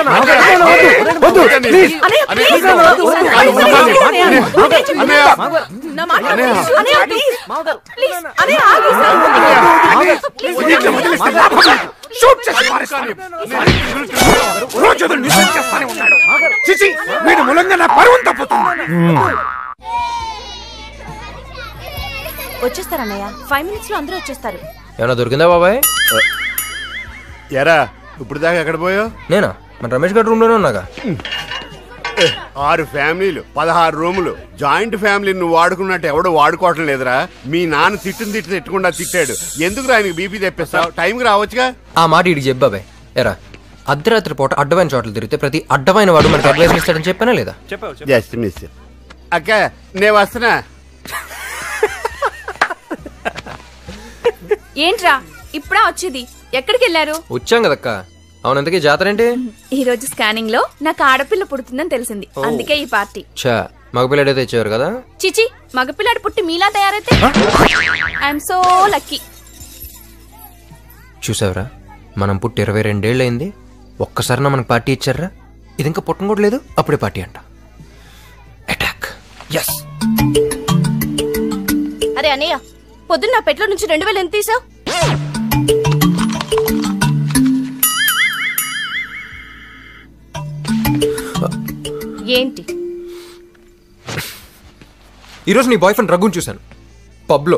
వచ్చేస్తారన్నయ్య 5 minutes లో అందరూ వచ్చేస్తారు. ఏమన్నా దొరికిందా బాబాయ్? ఎరా ఇప్పుడు దాకా ఎక్కడ పోయావు? నేనా మన రమేష్ గారి రూమ్ లోనే ఉన్నాగా. 6 ఫ్యామిలీలు 16 రూములు జాయింట్ ఫ్యామిలీ నువ్వు వాడుకున్నట్టు ఎవడో వాడుకోవటం లేదురా. మీ నాన్న తిట్టకుండా తిట్టాడు. ఎందుకు ఆయనకి బీపీ తెప్పిస్తావు? టైంకి రావచ్చుగా. ఆ మాట ఇడికి చెప్పు బాబాయ్. ఎరా అర్ధరాత్రి పూట అడ్డమైన చోట్ల తిరిగితే ప్రతి అడ్డమైన వాడు మనకి అడ్వైస్ ఇస్తాడని చెప్పానా లేదా? Just miss. అక్క నేను వస్తున్నా. ఏంట్రా ఇప్పుడా వచ్చేది? ఎక్కడికి వెళ్ళారు? వచ్చాం కదక్క. అవునంతకీ జాతర ఏంటి? ఈ రోజు స్కానింగ్ లో నాకు ఆడపిల్ల పుడుతుందని తెలిసింది, అందుకే ఈ పార్టీ. చా మగపిల్లడైతే ఇచ్చేవారు కదా. చిచి మగపిల్లాడు పుట్టి మీలా తయారైతే ఐఎమ్ సో లక్కీ. చూసావరా మనం పుట్టి 22 ఏళ్ళు అయింది, ఒక్కసారినా మనకు పార్టీ ఇచ్చారా? ఇది ఇంకా పుట్టం కూడా లేదు, అప్పుడే పార్టీ అంట. అటాక్. ఎస్. అరే అన్నయ్య, పొద్దున్న నా పెట్లో నుంచి 2000 ఎంత తీసావు? ఏంటి? ఈరోజు నీ బాయ్ ఫ్రెండ్ రఘుని చూశాను పబ్లో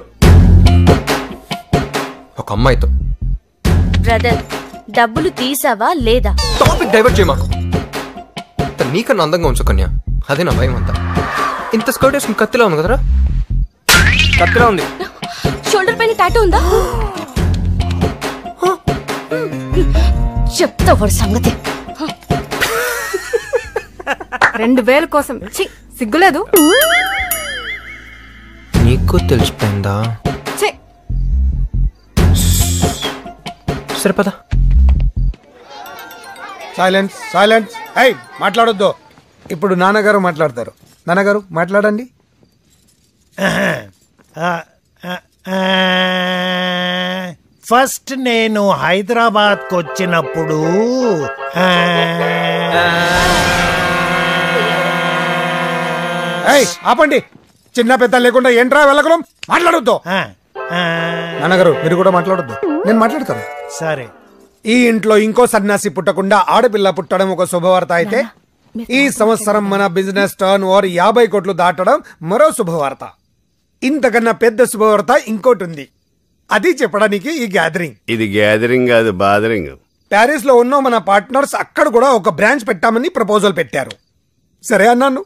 ఒక అమ్మాయితో. బ్రదర్ డబ్బులు తీసావా లేదా? టాపిక్ డైవర్ట్ చేయ మాకు. నీకన్నా అందంగా ఉంచు కన్యా, అదే నా భయం అంతా. ఇంత స్కర్ట్ వేసుకుని కత్తిలా ఉంది కదరా? కత్తిలా ఉంది. షోల్డర్ పైన టాటూ ఉందా? చెప్తా వాడు సంగతి. 2000 కోసం సిగ్గులేదు? నీకు తెలిసిపోయిందా? సరిపదా. Silence silence. హై మాట్లాడొద్దు. ఇప్పుడు నాన్నగారు మాట్లాడతారు. నాన్నగారు మాట్లాడండి. ఫస్ట్ నేను హైదరాబాద్కి వచ్చినప్పుడు ఆపండి. చిన్న పెద్ద లేకుండా ఏంట్రా వెళ్ళకడం? మాట్లాడొద్దు. నాన్నగారు మీరు కూడా మాట్లాడొద్దు, నేను మాట్లాడతాను. సరే. ఈ ఇంట్లో ఇంకో సన్యాసి పుట్టకుండా ఆడపిల్ల పుట్టడం ఒక శుభవార్త అయితే, ఈ సంవత్సరం మన బిజినెస్ టర్న్ ఓవర్ 50 కోట్లు దాటడం మరో శుభవార్త. ఇంతకన్నా పెద్ద శుభవార్త ఇంకోటి ఉంది, అది చెప్పడానికి ఈ గ్యాదరింగ్. ఇది గ్యాదరింగ్ కాదు, బాదరింగ్. ప్యారిస్ లో ఉన్న మన పార్ట్నర్స్ అక్కడ కూడా ఒక బ్రాంచ్ పెట్టామని ప్రపోజల్ పెట్టారు. సరే అన్నాను.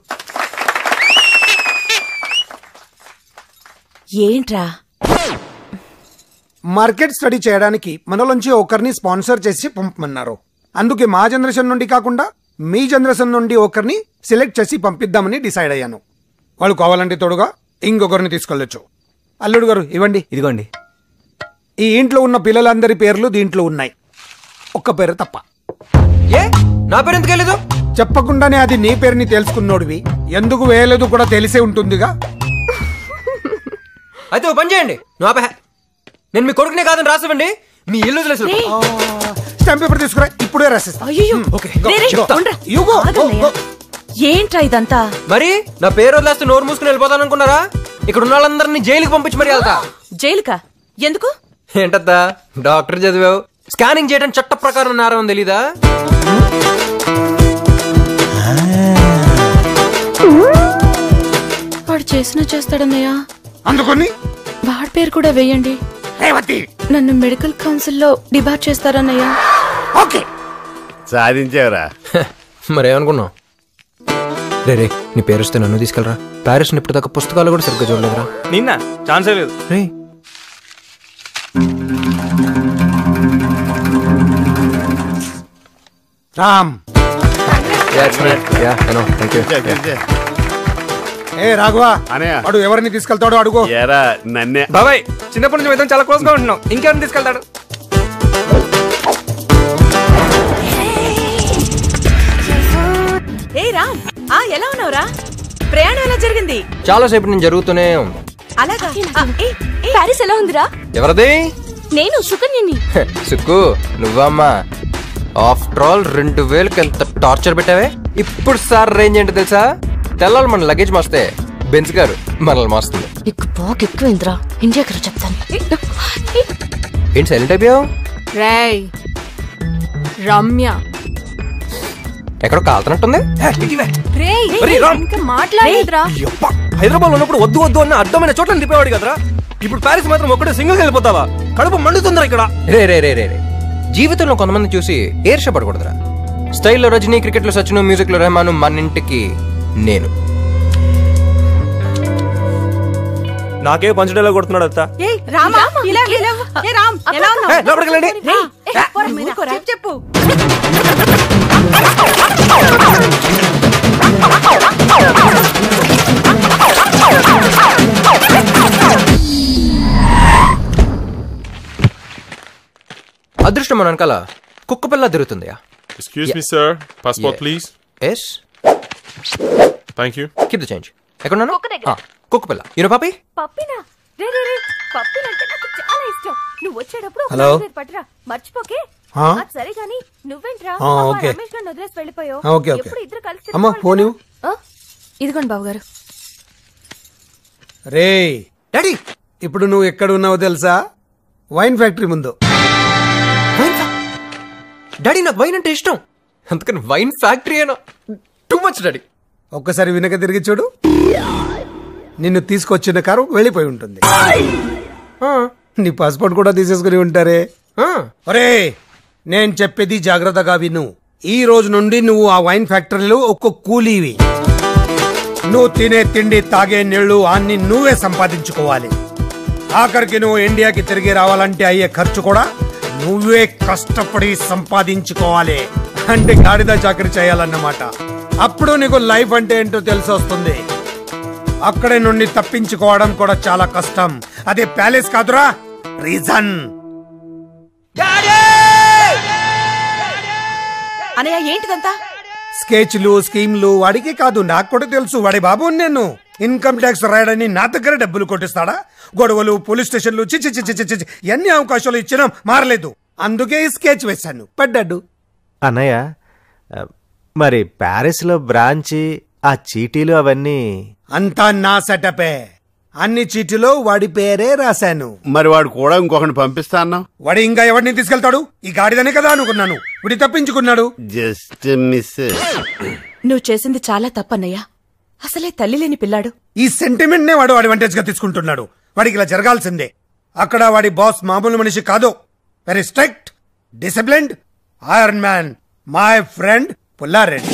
ఏంట్రా? మార్కెట్ స్టడీ చేయడానికి మనలోంచి ఒకరిని స్పాన్సర్ చేసి పంపమన్నారు. అందుకే మా జనరేషన్ నుండి కాకుండా మీ జనరేషన్ నుండి ఒకరిని సెలెక్ట్ చేసి పంపిద్దామని డిసైడ్ అయ్యాను. వాళ్ళు కావాలంటే తోడుగా ఇంకొకరిని తీసుకెళ్ళొచ్చు. అల్లుడు గారు ఇవ్వండి. ఇదిగోండి. ఈ ఇంట్లో ఉన్న పిల్లలందరి పేర్లు దీంట్లో ఉన్నాయి, ఒక్క పేరు తప్ప. ఏ నా పేరు ఎందుకు వేయలేదు? చెప్పకుండానే అది నీ పేరుని తెలుసుకున్నోడివి, ఎందుకు వేయలేదు కూడా తెలిసే ఉంటుందిగా. అయితే ఓ పని చేయండి, నువ్వు ఆపే. నేను మీ కొడుకునే కాదని రాసివ్వండి, మీ ఇల్లు తెలుసు. స్టాంప్ పేపర్ తీసుకురా, ఇప్పుడే రాసిస్తా. ఏంట్రా ఇదంతా? మరి నా పేరు వదిలేస్తే నోరు మూసుకుని వెళ్ళిపోతాను అనుకున్నారా? ఇక్కడ ఉన్న వాళ్ళందరినీ జైలుకి పంపించి మరి వెళ్తా. జైలుకా? ఎందుకు? ఏంటద్దా డాక్టర్ చదివావు, స్కానింగ్ చేయడం చట్ట ప్రకారం నేరం తెలీదా? వాడు చేసినా చేస్తాడన్నయ్యా. అందుకని వాడి పేరు కూడా వేయండి. నన్ను మెడికల్ కౌన్సిల్ లో డిబార్ చేస్తారన్నయ్యా. ఓకే సాధించావురా. మరేమనుకున్నావు? రే నీ పేరు వస్తే నన్ను తీసుకెళ్ళరా. ప్యారిస్ ఇప్పుడు దాకా పుస్తకాలు కూడా సరిగ్గా చూడలేదురా. నిన్న ఛాన్సే లేదు. రే రామ్. ఏ రాఘవా, వాడు ఎవరిని తీసుకెళ్తాడో అడుగు. నన్నే బాబాయ్, చిన్నప్పటి నుంచి మేము చాలా క్లోజ్ గా ఉంటున్నాం, ఇంకెవరిని తీసుకెళ్తాడు? ఏ రామ్, ఎలా ఉన్నావురా? ప్రయాణం ఎలా జరిగింది? చాలా సేపు నేను జరుగుతూనే ఉంది. అలాగా? ప్యారిస్ ఎలా ఉందిరా? ఎవరిది? నేను సుకన్యని. సుక్కు నువ్వమ్మా. ఆఫ్టర్ ఆల్ 2000కి ఎంత టార్చర్ పెట్టావే. ఇప్పుడు సార్ రేంజ్ ఏంటో తెలుసా? తెల్లాలి మన లగేజ్ మోస్తే బెంచ్ గారు మనల్ని మోస్తుంది. నీకు బాగా ఎక్కువైందిరా, ఇండియాకి చెప్తాను. ఏంటి సైలెంట్ అయిపోయావు? రేయ్ రమ్య ఎక్కడో కాలుతున్నట్టుంది. రేయ్ ఒరేయ్, రామ్. ఇంకా మాట్లాడేదిరా. హైదరాబాద్ లో ఉన్నప్పుడు వద్దు వద్దు అన్న అడ్డమైన చోట్ల నిలిపేవాడు కదరా. ఇప్పుడు ప్యారిస్ మాత్రం ఒక్కడే సింగిల్ వెళ్ళిపోతావా? కడుపు మండుతుందిరా ఇక్కడ. రే రే రే రే రే జీవితంలో కొంతమంది చూసి ఏర్షపడకూడదురా. స్టైల్లో రజనీ, క్రికెట్ లో సచిన్, మ్యూజిక్ లో రెహమాన్, మన ఇంటికి నేను. నాకే పంచడేలా కొడుతున్నాడు అత్త. లోపలికి వెళ్ళండి. చెప్పు అదృష్టం మన వెనకాల కుక్క పిల్ల తిరుగుతుందయా. Excuse me, sir. Passport, Yeah. please. Yes Thank you. Keep the change. ఎక్కడున్నాను? కుక్క పిల్ల. యూనో పాపి? పప్పినా రే రే రే పప్పినంటే నాకు చాలా ఇష్టం. నువ్వు వచ్చేటప్పుడు హలో. పట్టురా మర్చిపోకే. ఆ? అది సరే గాని నువ్వేంట్రా ఆ, ఓకే. రమేష్ గారిని వదిలేసి వెళ్ళిపోయావు. ఆ, ఓకే, ఓకే. ఎప్పుడు ఇద్దరు కలిసి అమ్మా ఫోన్ ఇవ్వు. ఇదిగోండి బాబు గారు. రే డాడీ ఇప్పుడు నువ్వు ఎక్కడ ఉన్నావో తెలుసా? వైన్ ఫ్యాక్టరీ ముందు. డాడీ నాకు వైన్ అంటే ఇష్టం, అందుకని వైన్ ఫ్యాక్టరీ అయినా టూ మచ్ డాడీ. ఒక్కసారి వెనక తిరిగి చూడు. నిన్ను తీసుకొచ్చిన కారు వెళ్ళిపోయి ఉంటుంది. నీ పాస్పోర్ట్ కూడా తీసేసుకుని ఉంటారే. ఒరే నేను చెప్పేది జాగ్రత్తగా విను. ఈ రోజు నుండి నువ్వు ఆ వైన్ ఫ్యాక్టరీలో ఒక్క కూలీవి. నువ్వు తినే తిండి, తాగే నీళ్లు అన్ని నువ్వే సంపాదించుకోవాలి. ఆఖరికి నువ్వు ఇండియాకి తిరిగి రావాలంటే అయ్యే ఖర్చు కూడా నువ్వే కష్టపడి సంపాదించుకోవాలి. అంటే గాడిద చాకరీ చేయాలన్నమాట. అప్పుడు నీకు లైఫ్ అంటే ఏంటో తెలిసి వస్తుంది. అక్కడే నుండి తప్పించుకోవడం కూడా చాలా కష్టం. అదే ప్యాలెస్ కాదురా, రీజన్. అనయ్య ఏంటిదంతా? స్కెచ్లు, స్కీమ్లు వాడికి కాదు, నాకు కూడా తెలుసు. వాడి బాబు నేను ఇన్కమ్ ట్యాక్స్ రాయడని నా దగ్గర డబ్బులు కొట్టిస్తాడా? గొడవలు, పోలీస్ స్టేషన్లు, చిచి చిచి చిచి ఎన్ని అవకాశాలు ఇచ్చినా మారలేదు. అందుకే ఈ స్కెచ్ వేశాను, పడ్డాడు. అన్నయ్య మరి ప్యారిస్ లో బ్రాంచి, ఆ చీటీలు అవన్నీ అంతా నా సెటపే. అన్ని చీటిలో వాడి పేరే రాశాను. మరి వాడు కూడా ఇంకొకరిని పంపిస్తా అన్నావు. వాడు ఇంకా ఎవరిని తీసుకెళ్తాడు? ఈ గాడిదనే కదా అనుకున్నాను. వాడి తప్పించుకున్నాడు. Just miss. నువ్వు చేసింది చాలా తప్పన్నయ్యా. అసలే తల్లి లేని పిల్లాడు. ఈ సెంటిమెంట్ నే వాడు అడ్వాంటేజ్ గా తీసుకుంటున్నాడు. వాడికి ఇలా జరగాల్సిందే. అక్కడ వాడి బాస్ మామూలు మనిషి కాదు, very strict, disciplined iron man, my friend Pullareddy.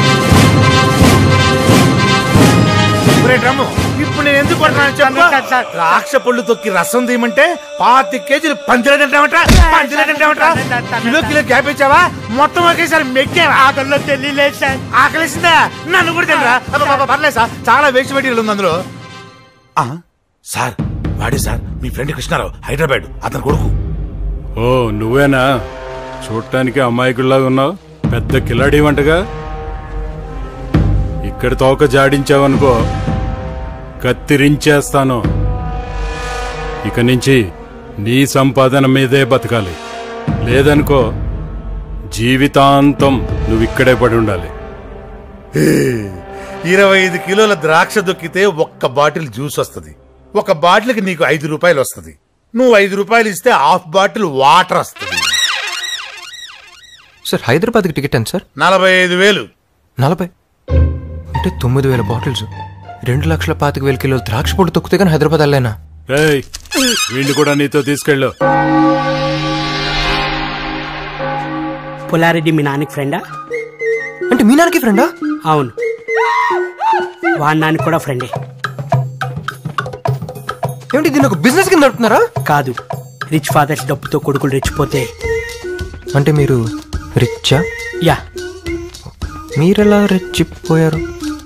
ఇప్పుడు నేను ఎందుకు రాక్ష పళ్ళు తొక్కి రసం తీయమంటే 25 కేజీలు పంచలేదంటావట. కిలో కిలో గ్యాప్ ఇచ్చావా? మొత్తం ఒకేసారి మెక్కావా? ఆకలిలో తెలియలేదు సార్. ఆకలిసిందా? నన్ను కూడా తెలియరా? పర్లేదు సార్, చాలా వేస్ట్ మెటీరియల్ ఉంది అందులో. సార్ వాడే సార్, మీ ఫ్రెండ్ కృష్ణారావు, హైదరాబాద్, అతను కొడుకు. ఓ నువ్వేనా? చూడటానికి అమ్మాయికుల్లాగా ఉన్నావు, పెద్ద కిలాడి వంటగా. ఇక్కడ తోక జాడించావనుకో కత్తిరించేస్తాను. ఇక నుంచి నీ సంపాదన మీదే బతకాలి, లేదనుకో జీవితాంతం నువ్వు ఇక్కడే పడి ఉండాలి. 25 కిలోల ద్రాక్ష దొక్కితే ఒక్క బాటిల్ జ్యూస్ వస్తుంది. ఒక బాటిల్కి నీకు 5 రూపాయలు వస్తుంది. నువ్వు 5 రూపాయలు ఇస్తే హాఫ్ బాటిల్ వాటర్ వస్తుంది. సార్ హైదరాబాద్కి టికెట్ ఎంత సార్? 45,000. 40 అంటే 9,000 బాటిల్స్, 2,25,000 కిలోలు ద్రాక్ష పొడి తొక్కితే కానీ హైదరాబాద్ వెళ్ళలేనా? రేయ్ వీడిని కూడా నీతో తీసుకెళ్ళు. పుల్లారెడ్డి మీ నాన్నకి ఫ్రెండా? అంటే మీ నాన్నకి ఫ్రెండా? అవును, వాడి నాన్నకి కూడా ఫ్రెండే. ఏమిటి దీన్ని ఒక బిజినెస్ కింద నడుపుతున్నారా? కాదు, రిచ్ ఫాదర్స్ డబ్బుతో కొడుకులు రెచ్చిపోతే. అంటే మీరు రిచ్చా? యా. మీరెలా రెచ్చిపోయారు?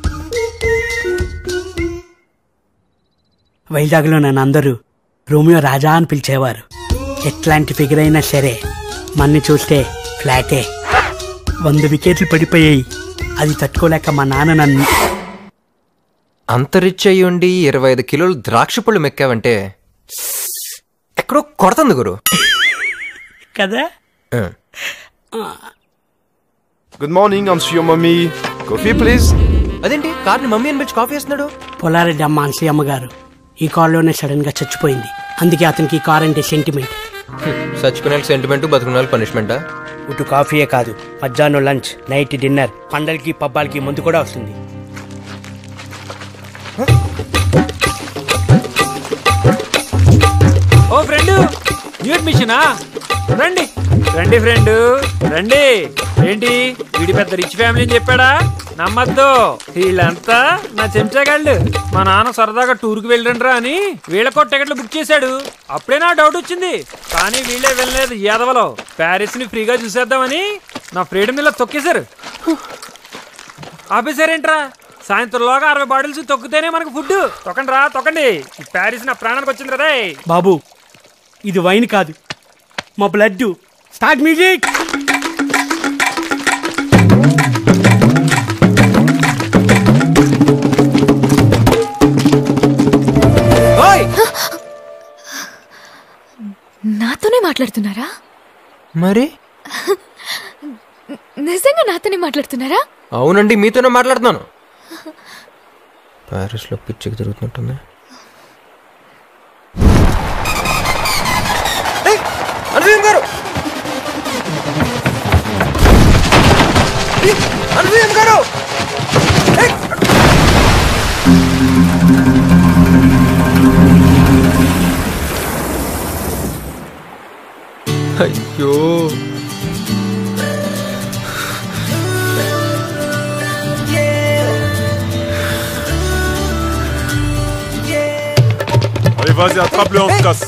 వైజాగ్లో నన్ను అందరూ రోమియో రాజా అని పిలిచేవారు. ఎట్లాంటి ఫిగర్ అయినా సరే మన్ని చూస్తే ఫ్లాటే. 100 వికెట్లు పడిపోయాయి. అది తట్టుకోలేక మా నాన్న నన్ను. అంత రిచ్ అయ్యి ఉండి 25 కిలోలు ద్రాక్ష పళ్ళు మెక్కావంటే ఎక్కడో కొడుతుంది గురు కదా. Good morning, I'm your mommy. Coffee, please. అదేంటి కార్ని మమ్మీ అని పిలిచి కాఫీ వేస్తున్నాడు? పొలారెడ్డి అమ్మ అన్సయ్యమ్మ గారు ఈ కారులోనే సడన్ గా చచ్చిపోయింది. అందుకే అతనికి ఈ కార్ అంటే సెంటిమెంట్. చచ్చుకునే సెంటిమెంట్, బతుకునే పనిష్మెంటా? ఇటు కాఫీయే కాదు, మధ్యాహ్నం లంచ్, నైట్ డిన్నర్, పండలకి పబ్బాలకి ముందు కూడా వస్తుంది. ఓ ఫ్రెండ్, న్యూ అడ్మిషనా? రండి రండి ఫ్రెండ్ రండి. ఏంటి వీడి పెద్ద రిచ్ ఫ్యామిలీ అని చెప్పాడా? నమ్మద్దు, వీళ్ళంతా నా చెంచాగాళ్ళు. మా నాన్న సరదాగా టూర్కి వెళ్ళండ్రా అని వీళ్ళకో టికెట్లు బుక్ చేశాడు. అప్పుడే నా డౌట్ వచ్చింది, కానీ వీళ్ళే వెళ్ళలేదు. యాదవలో ప్యారిస్ ని ఫ్రీగా చూసేద్దామని నా ఫ్రీడమ్ ఇలా తొక్కేశారు. ఆపేశారేంట్రా? సాయంత్రంలోగా 60 బాటిల్స్ తొక్కితేనే మనకు ఫుడ్. తొక్కండి రా తొక్కండి. ఈ ప్యారిస్ నా ప్రాణానికి వచ్చింది కదా. బాబు ఇది వైన్ కాదు, మా బ్లడ్. Start music. నాతోనే మాట్లాడుతున్నారా? మరి నిజంగా నాతోనే మాట్లాడుతున్నారా? అవునండి, మీతోనే మాట్లాడుతున్నాను. ప్యారిస్ లో పిచ్చికి తిరుగుతున్నట్టుంది. అనుసూయం గారు, అనుసూయం గారు, అయ్యో Allez, vas-y, attrape-le, on se casse.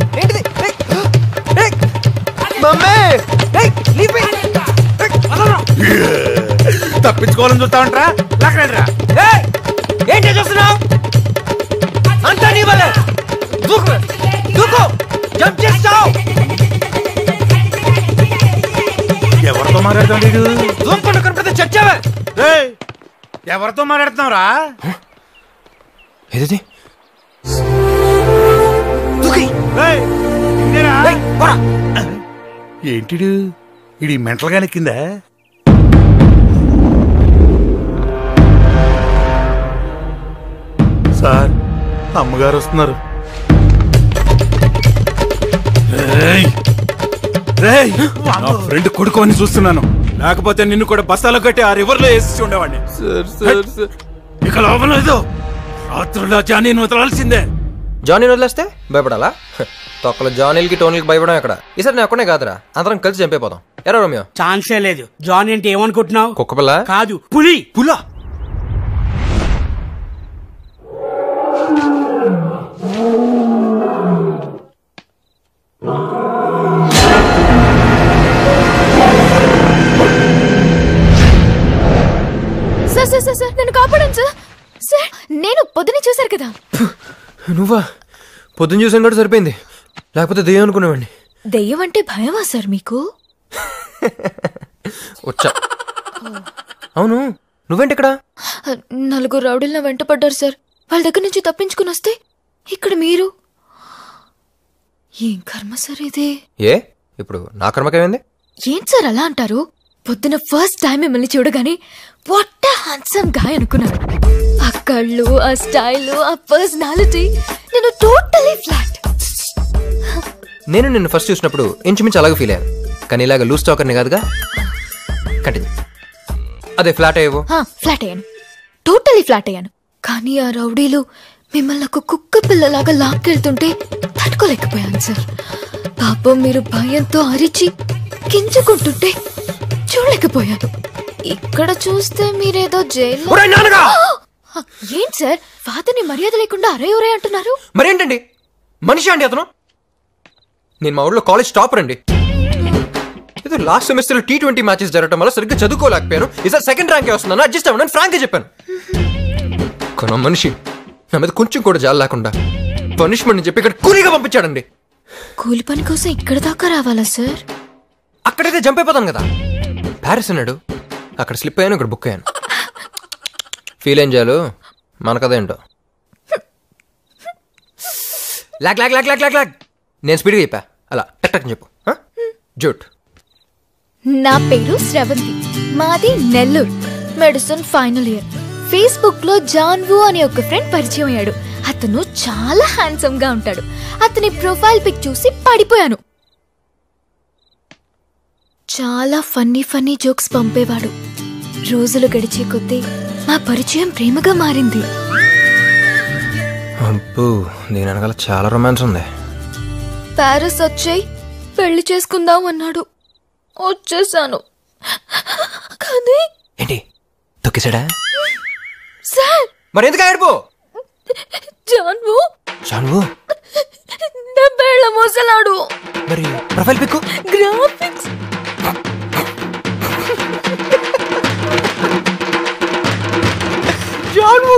తప్పించుకోవాలని చూస్తా ఉంటా. లాక్కరా. ఏంటి చూస్తున్నావు? అంతా నీ వల్ల. దూకు దూకు, జంప్ చేస్తావు. ఎవరితో మాట్లాడుతాడు? దూకుండా కనపడితే చచ్చావే. ఎవరితో మాట్లాడుతున్నావురా? ఏది ఏంటిడు ఇది మెంటల్ గానే కింద? సార్, అమ్మగారు వస్తున్నారు. నా ఫ్రెండ్ కొడుకు అని చూస్తున్నాను, లేకపోతే నిన్ను కూడా బస్తాలో కట్టి ఆ రివర్ లో వేసి ఉండేవాడిని. ఇక లోపల లేదు. రాత్రుల్లో జానీని వదలాల్సిందే. జానీ వదిలేస్తే భయపడాలా? తొక్కల జానీలకి టోనీలకి భయపడం ఎక్కడ? ఈసారి నేను ఒక్కనే కాదురా, అందరం కలిసి చంపైపోతాం. ఎరా రోమియో? ఛాన్సే లేదు. జానీ అంటే ఏమనుకుంటున్నావు? కుక్కపిల్ల కాదు, పులి. పులా? సార్ సార్ సార్ సార్, నన్ను కాపాడండి సార్. సార్, నేను పొద్దునే చూశారు కదా. నువ్వా? పొద్దున్న చూసాను కూడా సరిపోయింది, లేకపోతే దెయ్యం అనుకునేవాడిని. దెయ్యం అంటే భయమా సార్ మీకు? వచ్చా. అవును, నువ్వేంటి ఇక్కడ? 4 రౌడీలు నా వెంట పడ్డారు సార్. వాళ్ళ దగ్గర నుంచి తప్పించుకుని వస్తే ఇక్కడ మీరు. ఏం కర్మ సార్ ఇది? ఏ ఇప్పుడు నా కర్మకేమైంది? ఏం సార్ అలా అంటారు? పొద్దున ఫస్ట్ టైం మిమ్మల్ని చూడగానే వాట్ ఎ హ్యాండ్సమ్ గాయ్ అనుకున్నాను. ఆ కళ్ళు, ఆ స్టైల్, ఆ పర్సనాలిటీ, నేను టోటలీ ఫ్లాట్. నేను నిన్ను ఫస్ట్ చూసినప్పుడు ఇంచుమించు అలాగే ఫీల్ అయ్యాను, కానీ ఇలాగ లూజ్ టాకర్ని కాదుగా. కంటిన్యూ. అదే ఫ్లాట్ అయ్యేవో? ఫ్లాట్ అయ్యాను, టోటలీ ఫ్లాట్ అయ్యాను. కానీ ఆ రౌడీలు మిమ్మల్ని ఒక కుక్క పిల్లలాగా లాక్కెళ్తుంటే తట్టుకోలేకపోయాను సార్. పాపం మీరు భయంతో అరిచి గింజుకుంటుంటే చూడలేకపోయాను. ఇక్కడ చూస్తే మీరేదో జైల్లో. ఏంటి సార్, ఫాదర్ని మర్యాద లేకుండా అరే ఒరే అంటున్నారు? మరేంటండి, మనిషి అండి అతను. నేను మా ఊళ్ళో కాలేజ్ టాపర్ అండి. ఏదో లాస్ట్ సెమిస్టర్ T20 మ్యాచెస్ జరగడం వల్ల సరిగ్గా చదువుకోలేకపోయాను. ఈసారి సెకండ్ ర్యాంకే వస్తున్నాను, అడ్జస్ట్ అవ్వను ఫ్రాంక్ గా చెప్పాను. కొన మనిషి నా మీద కొంచెం కూడా జాలి లేకుండా పనిష్మెంట్ చెప్పి ఇక్కడ కూలీగా పంపించాడండి. కూలి పని కోసం ఇక్కడ దాకా రావాలా సార్? అక్కడైతే జంప్ అయిపోతాను కదా. ప్యారిస్ అన్నాడు, అక్కడ స్లిప్ అయ్యాను, ఇక్కడ బుక్ అయ్యాను. ఫీల్ ఏం చేయాలి మనకదేంటో. లాగ్ లాగ్ లాగ్ లాగ్ లాగ్ లాగ్. నేను స్పీడ్గా చెప్పా, అలా టక్ టక్ చెప్పు. జూట్ నా పేరు శ్రవంతి, మాది Nellore, medicine final year. Facebook లో జాన్వు అనే ఒక ఫ్రెండ్ పరిచయం అయ్యాడు. అతను చాలా హ్యాండ్సమ్ గా ఉంటాడు. అతని ప్రొఫైల్ పిక్ చూసి పడిపోయాను. చాలా ఫన్నీ జోక్స్ పంపేవాడు. రోజులు గడిచే కొద్దీ మా పరిచయం ప్రేమగా మారింది. అబ్బో, దీని వెనకాల చాలా రొమాన్స్ ఉంది. ప్యారిస్ వచ్చేయ్, పెళ్లి చేసుకుందాం అన్నాడు. వచ్చేసాను. కానీ ఏంటి తొక్కేసాడా? సార్ మరి ఎందుకు ఏడుపు? జాన్వు జాన్వు నా పేళ్ళ మోసలాడు. మరి ప్రొఫైల్ పిక్ గ్రాఫిక్స్ జాన్వు.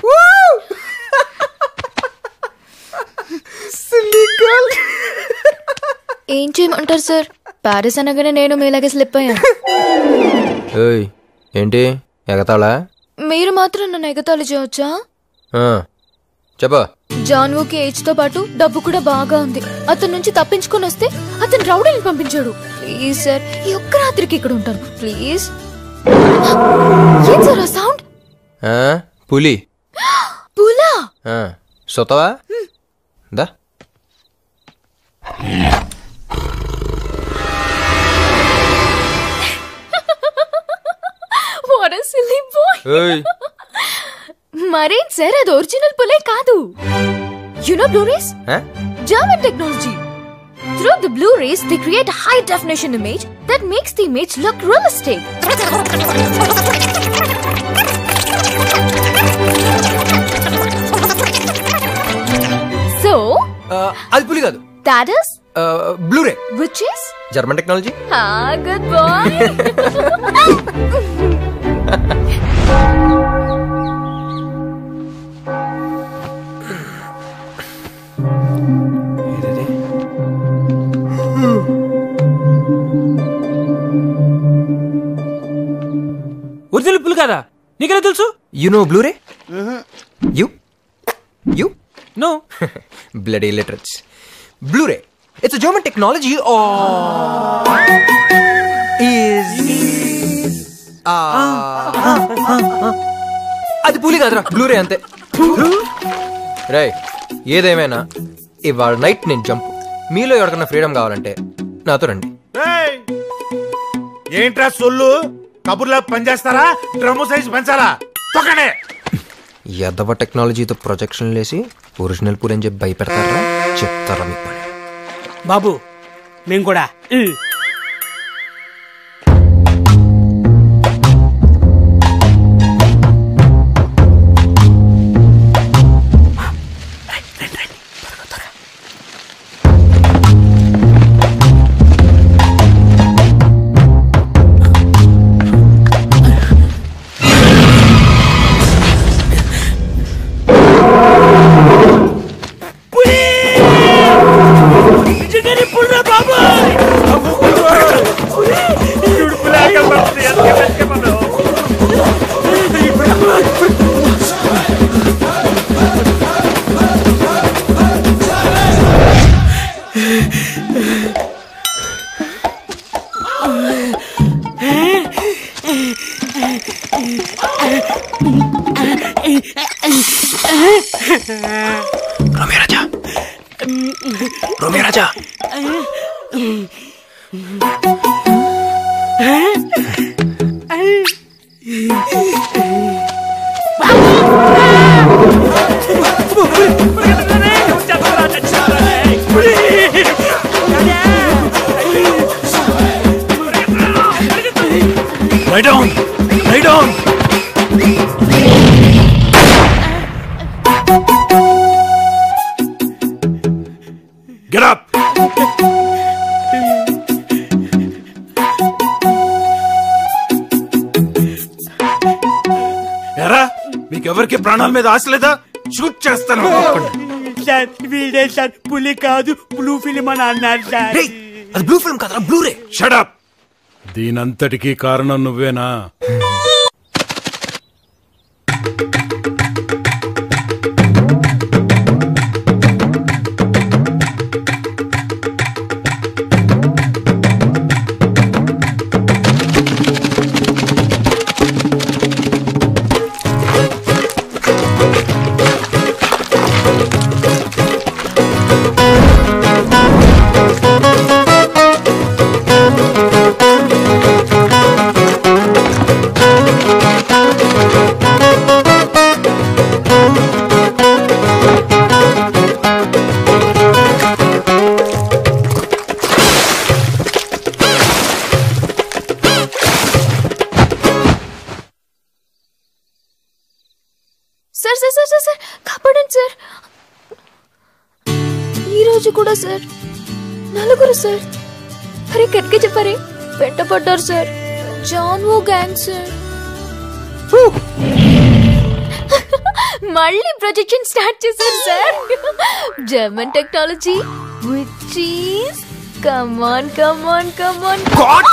ఏం చేయమంటారు సార్? ప్యారిస్ అనగానే నేను మీలాగే స్లిప్ అయ్యాను. ఏయ్, ఏంటి ఎగతాళా? మీరు మాత్రం నన్ను ఎగతాళి చేయవచ్చా? చెప్ప. జాన్వుకి ఏజ్ తో పాటు డబ్బు కూడా బాగా ఉంది. అతని నుంచి తప్పించుకొని వస్తే అతను రౌడీని పంపించాడు. ప్లీజ్ సార్, ఈ ఒక్క రాత్రికి ఇక్కడ ఉంటాను ప్లీజ్. ఏం సార్ ఆ సౌండ్? పులి. పులా? సొతవా దా. What a silly boy. మరేం సార్, అది ఒరిజినల్ పులే కాదు. You know Blu-rays? German technology. Through the Blu-rays, they create a high definition image that makes the image look realistic. So, అది పులి కాదు. That is Blu-ray. Which is German technology. Good boy. Original పులి కదా? నీకెలా తెలుసు? You know Blu-ray? You? No. Bloody illiterates. Blu-ray. It's a German technology అది పులి కాదురా, బ్లూరే అంతే. రే, ఏదేమైనా ఇవాళ నైట్ నేను జంప్. మీలో ఎవరికన్నా ఫ్రీడమ్ కావాలంటే నాతో రండి. ఏంట్రా సొల్లు? కబుర్లా పనిచేస్తారా? డ్రమ్ము సైజ్ పెంచాలా? తొక్కనే. ఎదవ టెక్నాలజీతో ప్రొజెక్షన్ లేసి ఒరిజినల్ పూరి అని చెప్పి భయపెడతారా? చెప్తారా మీ పని? బాబు మేము కూడా Romeo Raja Lie down! Lie down! Get up! ఎరా మీకెవరికి ప్రాణాల మీద ఆశ లేదా? షూట్ చేస్తాను. సార్ వీడే సార్, పులి కాదు బ్లూ ఫిల్మ్ అని అన్నారు సార్. అది బ్లూ ఫిల్మ్ కాదురా, బ్లూరే. Shut up. దీనంతటికీ కారణం నువ్వేనా? కూడా సార్. 4 సార్. అరే కట్కే చెప్పారే వెంటపడ్డారు సార్. జాన్ వో గ్యాంగ్ సార్. మళ్ళీ ప్రొజెక్షన్ స్టార్ట్ చేశారు sir. German technology which is come on come on come on.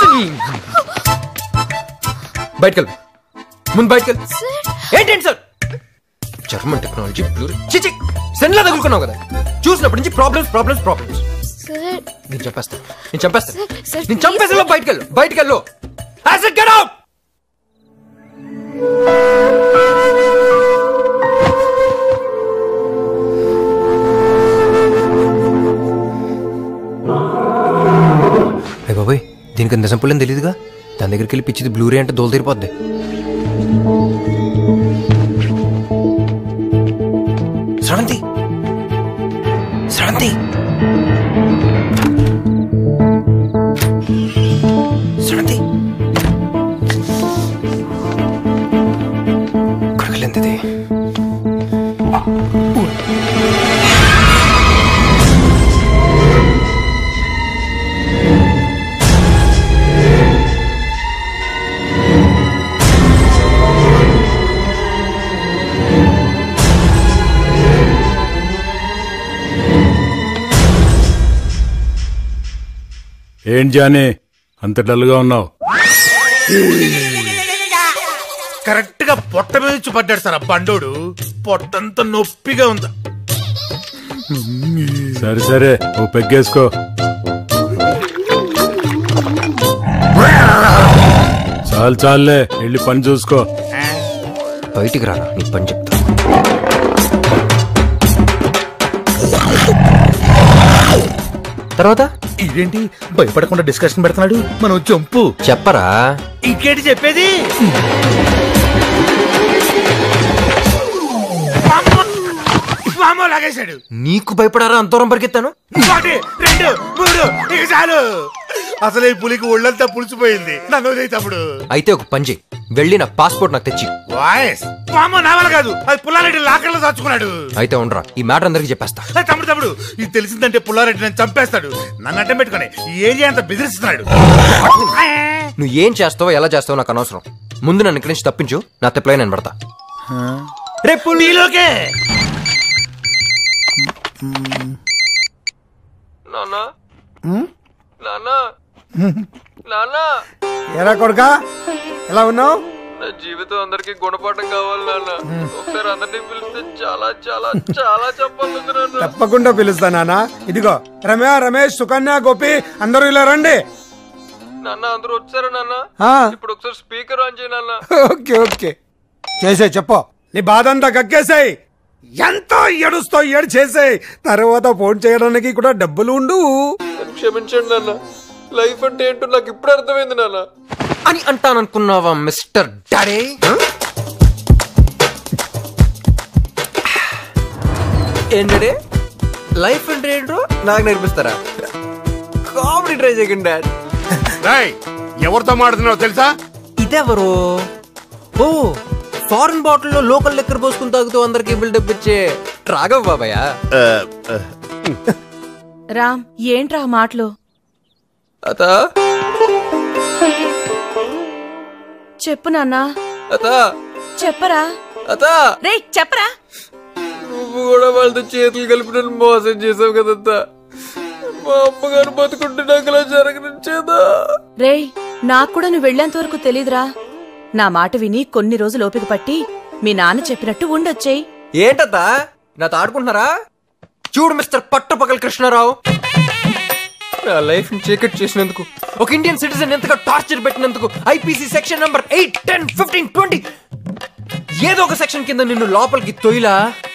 బయటకెళ్ళు ముందు బయటకెళ్ళు. ఏంటండి సార్ జర్మన్ టెక్నాలజీ బ్లూరీ చిచి సెన్లా తగులుకున్నావు కదా. చూసినప్పటి నుంచి ప్రాబ్లమ్స్ ప్రాబ్లమ్స్ ప్రాబ్లమ్స్. నేను చంపేస్తా బయటకెళ్ళు. I said get out. బాబాయ్ దీనికి అంత సింపుల్ అని తెలియదుగా. దాని దగ్గరికి వెళ్ళి పిచ్చిది బ్లూరీ అంటే దోలు తీరిపోద్ది. శ్రవంతి శ్రవంతి శ్రవంతి కొడకలేంటిది. ఏం జానే అంత డల్గా ఉన్నావు? కరెక్ట్ గా పొట్ట మీద పడ్డాడు సార్. ఆ బండోడు పొట్టంతా నొప్పిగా ఉందా? సరే సరే ఓ పెగ్గేసుకో. చాలే వెళ్ళి పని చూసుకో. బయటికి రారా నీ పని చెప్తా. తర్వాత ఇదేంటి భయపడకుండా డిస్కషన్ పెడుతున్నాడు? మనం జంపు చెప్పరా. ఇంకేంటి చెప్పేది? లాగేశాడు. నీకు భయపడారా అంత దూరం పరిగెత్తాను? 1 2 3 ఇక చాలు. అసలు ఈ పులికి ఒళ్ళంతా పులిసిపోయింది. నన్ను తమ్ముడు అయితే ఒక పని చేయి, వెళ్ళి నా పాస్పోర్ట్ నాకు తెచ్చి. వాయిస్ నా వల్ల కాదు, అది పుల్లారెడ్డి లాకర్లో దాచుకున్నాడు. అయితే ఉండరా ఈ మ్యాటర్ అందరికి చెప్పేస్తా. తమ్ముడు ఇది తెలిసిందంటే పుల్లారెడ్డి నన్ను చంపేస్తాడు. నన్ను అడ్డం పెట్టుకుని ఈ ఏరియా అంతా బెదిరిస్తున్నాడు. నువ్వు ఏం చేస్తావో ఎలా చేస్తావో నాకు అనవసరం. ముందు నన్ను ఇక్కడి నుంచి తప్పించు, నా తెప్పలై నేను పడతా. రేపు నీలోకే ఎరా కొడుకా ఎలా ఉన్నావు? నా జీవితం అందరికి గుణపాఠం కావాలి నాన్న. ఒకసారి అందరినీ పిలిస్తే చాలా చాలా చాలా చెప్పాలి. తప్పకుండా పిలుస్తా నాన్న. ఇదిగో రమ్య, రమేష్, సుకన్య, గోపి అందరూ ఇలా రండి. నాన్న అందరూ వచ్చారా నాన్న? ఇప్పుడు ఒకసారి స్పీకర్ ఆన్ చేయి నాన్న. ఓకే ఓకే చేసే చెప్పు. నీ బాధ అంతా కక్కేసాయి. ఎంతో ఏడుస్తో ఏడు చేసాయి. తర్వాత ఫోన్ చేయడానికి కూడా డబ్బులు ఉండు. క్షమించండి నాన్న. లైఫ్ అంటే ఏంటో నాకు ఇప్పుడు అర్థమైంది నాన్న. అని అంటాననుకున్నావా మిస్టర్ డాడీ? ఏంటంటే లైఫ్ అంటే ఏంటో నాకు నేర్పిస్తారా? కామెడీ ట్రై చేయకండి డాడ్. ఎవరితో మాడుతున్నావు తెలుసా? ఇదెవరు? ఓ ఫారెన్ బాటిల్లో లోకల్ లెక్కర్ పోసుకుని తాగుతూ అందరికి బిల్డప్ ఇచ్చే రాఘవ్ బాబాయ్. రామ్ ఏంట్రా మాటలు? అత చెప్పు నాన్న. అత చెప్పరా. అత రే చెప్పరా. నువ్వు కూడా వాళ్ళతో చేతులు కలిపి నన్ను మోసం చేసావు కదంతా. మా అమ్మగారు బతుకుంటే నాకు ఇలా జరగనిచ్చేదా? రే నాకు కూడా నువ్వు వెళ్లేంత వరకు తెలీదురా. నా మాట విని కొన్ని రోజులు ఓపిక పట్టి మీ నాన్న చెప్పినట్టు ఉండొచ్చేయి. ఏంటత్తా నాతో ఆడుకుంటున్నారా? చూడు మిస్టర్ పట్టుపగల్ కృష్ణారావు, నా లైఫ్ ని చీకట్ చేసినందుకు, ఒక ఇండియన్ సిటిజన్ ఎంతగా టార్చర్ పెట్టినందుకు ఐపీసీ సెక్షన్ నంబర్ 8, 10, 15, 20 ఏదో ఒక సెక్షన్ కింద నిన్ను లోపలికి తొయిలా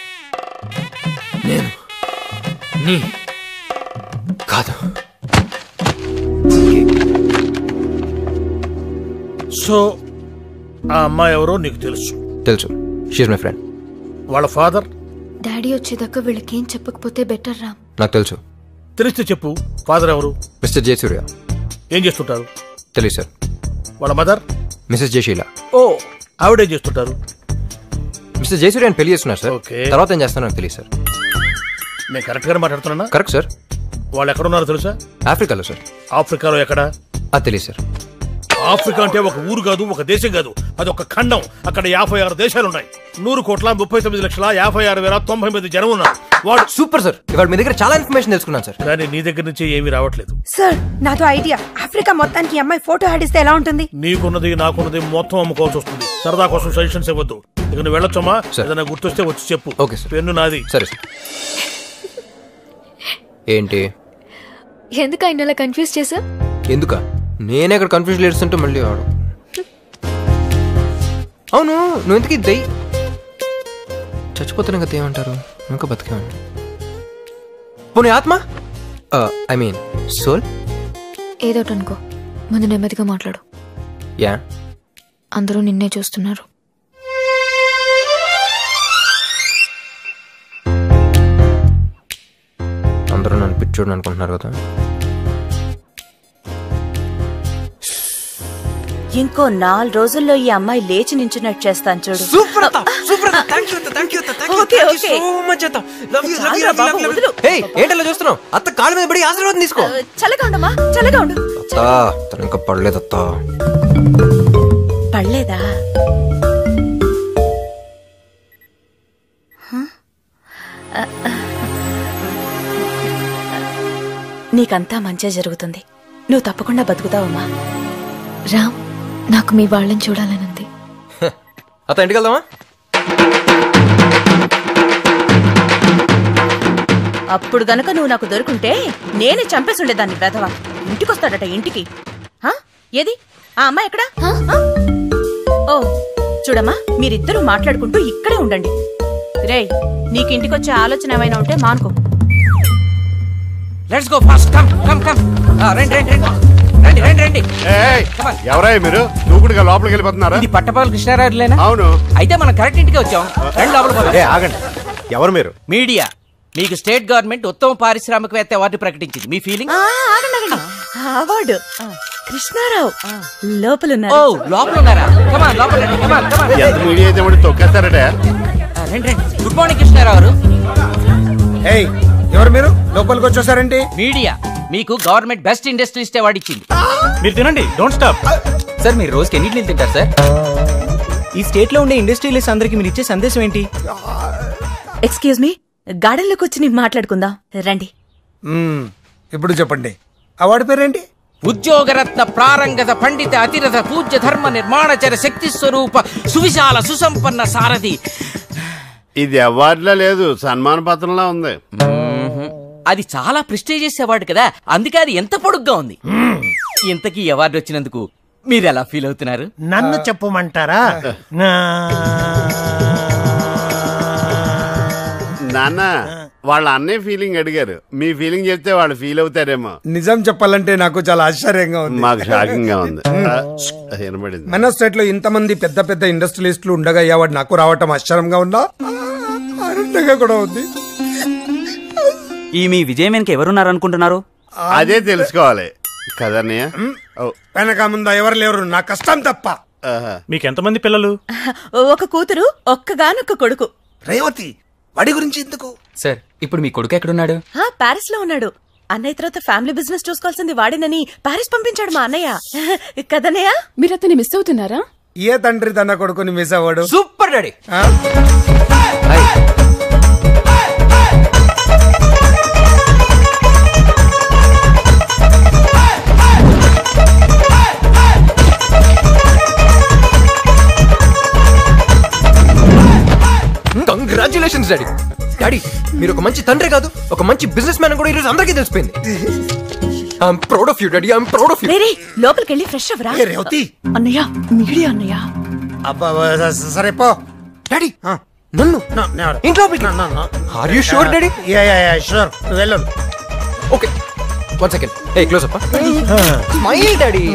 నేను నీ కాదు. సో ఆ అమ్మాయి ఎవరో నీకు తెలుసు? తెలుసు. She's my friend. వాళ్ళ ఫాదర్? డాడీ వచ్చేదాకా వీళ్ళకేం చెప్పకపోతే బెటర్ రామ్. నాకు తెలుసు. తెలిస్తే చెప్పు. ఫాదర్ ఎవరు? మిస్టర్ జయసూర్య. ఏం చేస్తుంటారు? తెలియదు సార్. వాళ్ళ మదర్? మిసెస్ జయశీల. ఓ ఆవిడేం చేస్తుంటారు? మిస్టర్ జయసూర్య అని పెళ్లి చేస్తున్నారు సార్. తర్వాత ఏం చేస్తారో నాకు తెలియదు సార్. నేను కరెక్ట్ గా మాట్లాడుతున్నా? Correct sir. వాళ్ళు ఎక్కడున్నారో తెలుసా? ఆఫ్రికాలో సార్. ఆఫ్రికాలో ఎక్కడ? అది తెలియదు సార్. ఆఫ్రికా అంటే ఒక ఊరు కాదు, ఒక దేశం కాదు, అది ఒక ఖండం. అక్కడ 56 దేశాలున్నాయి. 100,39,56,099 జనం ఉన్నారు. వాడు సూపర్ సార్. ఇవాళ మీ దగ్గర చాలా ఇన్ఫర్మేషన్ తెలుసుకున్నాను సార్. కానీ నీ దగ్గర నుంచి ఏమీ రావట్లేదు. సార్ నాతో ఐడియా. ఆఫ్రికా మొత్తానికి అమ్మాయి ఫోటో ఆడిస్తే ఎలా ఉంటుంది? నీకున్నది నాకున్నది మొత్తం అమ్ముకోవాల్సి వస్తుంది. సరదా కోసం సజెషన్స్ ఇవ్వద్దు. ఇక నువ్వు వెళ్ళొచ్చమ్మా. ఏదైనా గుర్తొస్తే వచ్చి చెప్పు. Okay sir. పెన్ను నాది. సరే సార్. ఏంటి ఎందుకు ఆయన అలా కన్ఫ్యూజ్ చేసా? ఎందుకా? నేనే అక్కడ కన్ఫ్యూజ్ లేడుస్తుంటే మళ్ళీ వాడు. అవును, నువ్వు ఎందుకు దై చచ్చిపోతున్నా కదా ఏమంటారు? ఇంకా బతికేమంటారు. పోనీ ఆత్మ, ఐ మీన్ సోల్. ఏదోటి అనుకో, ముందు నెమ్మదిగా మాట్లాడు. యా, అందరూ నిన్నే చూస్తున్నారు. అందరూ నన్ను పిచ్చోడు అనుకుంటున్నారు కదా. ఇంకో 4 రోజుల్లో ఈ అమ్మాయి లేచి నించున్నట్టు చేస్తాను చూడు. ఏంటలా చూస్తున్నావు? అత్త కాళ్ళ మీద పడి ఆశీర్వాదం తీసుకో. చల్లగా ఉండమ్మా, చల్లగా ఉండు. తను ఇంకా పడలేదు అత్త. పడలేదా? నీకంతా మంచిగా జరుగుతుంది. నువ్వు తప్పకుండా బతుకుతావమ్మా. రామ్, నాకు మీ వాళ్ళని చూడాలనుంది. అత్త ఇంటికి వెళ్దామా? అప్పుడు గనక నువ్వు నాకు దొరుకుంటే నేనే చంపేసి ఉండేదాన్ని. వెధవా ఇంటికొస్తాడట. ఇంటికి ఏది ఆ అమ్మాయి ఎక్కడా? ఓ చూడమ్మా, మీరిద్దరూ మాట్లాడుకుంటూ ఇక్కడే ఉండండి. రేయ్, నీకు ఇంటికొచ్చే ఆలోచన ఏమైనా ఉంటే మానుకో. Let's go fast. Come come come. రండి రండి రండి రండి రండి రండి. ఎవరయ్య మీరు? దూకుడుగా లోపలికి వెళ్ళిపోతున్నారా? ఇది పట్టపాల కృష్ణారావులేనా? అవును. అయితే మనం కరెక్ట్ ఇంటికి వచ్చాం. రండి లోపలికి. ఆగండి, ఎవరు మీరు? మీడియా. మీకు స్టేట్ గవర్నమెంట్ ఉత్తమ పారిశ్రామికవేత్త అవార్డు ప్రకటించింది. మీ ఫీలింగ్? అవార్డు కృష్ణారావు లోపల లోపల ఉన్నారా? కమాన్ లోపల రండి. కమాన్ కమాన్. ఎంత మీడియా అయితే తొక్కేస్తారట. రండి రండి. గుడ్ మార్నింగ్ కృష్ణారావు గారు. ఎవరు మీరు? లోపలికి వచ్చేసారండి. మీడియా మీకు గవర్నమెంట్ బెస్ట్ ఇండస్ట్రియలిస్ట్ అవార్డు ఇచ్చింది. మీరు తినండి, డోంట్ స్టాప్. సార్ మీరు రోజుకి ఎన్ని ఇడ్లీలు తింటారు సార్? ఈ స్టేట్ లో ఉండే ఇండస్ట్రియలిస్ట్ అందరికి మీరు ఇచ్చే సందేశం ఏంటి? ఎక్స్క్యూజ్ మీ, గార్డెన్ లోకి వచ్చి నేను మాట్లాడుకుందాం రండి. ఇప్పుడు చెప్పండి, అవార్డు పేరేంటి? ఉద్యోగరత్న ప్రారంగత పండిత అతిరథ పూజ్య ధర్మ నిర్మాణచర శక్తి స్వరూప సువిశాల సుసంపన్న సారథి. ఇది అవార్డులా లేదు, సన్మాన పత్రంలా ఉంది. అది చాలా ప్రెస్టీజియస్ అవార్డు కదా, అందుకే అది ఎంత పొడుగ్గా ఉంది. ఇంతకీ అవార్డు వచ్చినందుకు మీరు ఎలా ఫీల్ అవుతున్నారు? నన్ను చెప్పమంటారా? నాన్న, వాళ్ళ అన్నే ఫీలింగ్ అడిగారు. మీ ఫీలింగ్ చెప్తే వాళ్ళు ఫీల్ అవుతారేమో. నిజం చెప్పాలంటే నాకు చాలా ఆశ్చర్యంగా ఉంది. మాకు షాకింగ్ గా ఉంది. వినబడింది. మన స్టేట్ లో ఇంతమంది పెద్ద పెద్ద ఇండస్ట్రియలిస్టులు ఉండగా అవార్డు నాకు రావటం ఆశ్చర్యంగా ఉందా? ఆనందంగా కూడా ఉంది. ఈ మీ విజయం వెనక ఎవరున్నారనుకుంటున్నారు? అదే తెలుసుకోవాలి కదన్నయ్య. వెనక ముందా ఎవరు లేరు, నా కష్టం తప్ప. మీకెంతమంది పిల్లలు? ఒక కూతురు, ఒక్కగానొక్క కొడుకు. రేవతి, వాడి గురించి ఎందుకు? సార్, ఇప్పుడు మీ కొడుకు ఎక్కడున్నాడు? ప్యారిస్ లో ఉన్నాడు. అన్నయ్య తర్వాత ఫ్యామిలీ బిజినెస్ చూసుకోవాల్సింది వాడినని ప్యారిస్ పంపించాడు మా అన్నయ్య. కదన్నయ్య, మీరు అతన్ని మిస్ అవుతున్నారా? ఏ తండ్రి తన కొడుకుని మిస్ అవ్వడు? Super daddy. Congratulations daddy. Daddy, మీరు ఒక మంచి తండ్రి కాదు, ఒక మంచి బిజినెస్ మ్యాన్ కూడా ఈరోజు అందరికీ తెలిసిపోయింది. I'm proud of you daddy, I'm proud of you. లోపలికి వెళ్ళి ఫ్రెష్ అవ్వరా. అన్నయ్య, మీడియా అన్నయ్య. సరే పో డాడీ. నన్ను ఇంట్లో are you sure daddy? Sure, వెళ్ళు. Okay, 1 second. A close up. Smile daddy.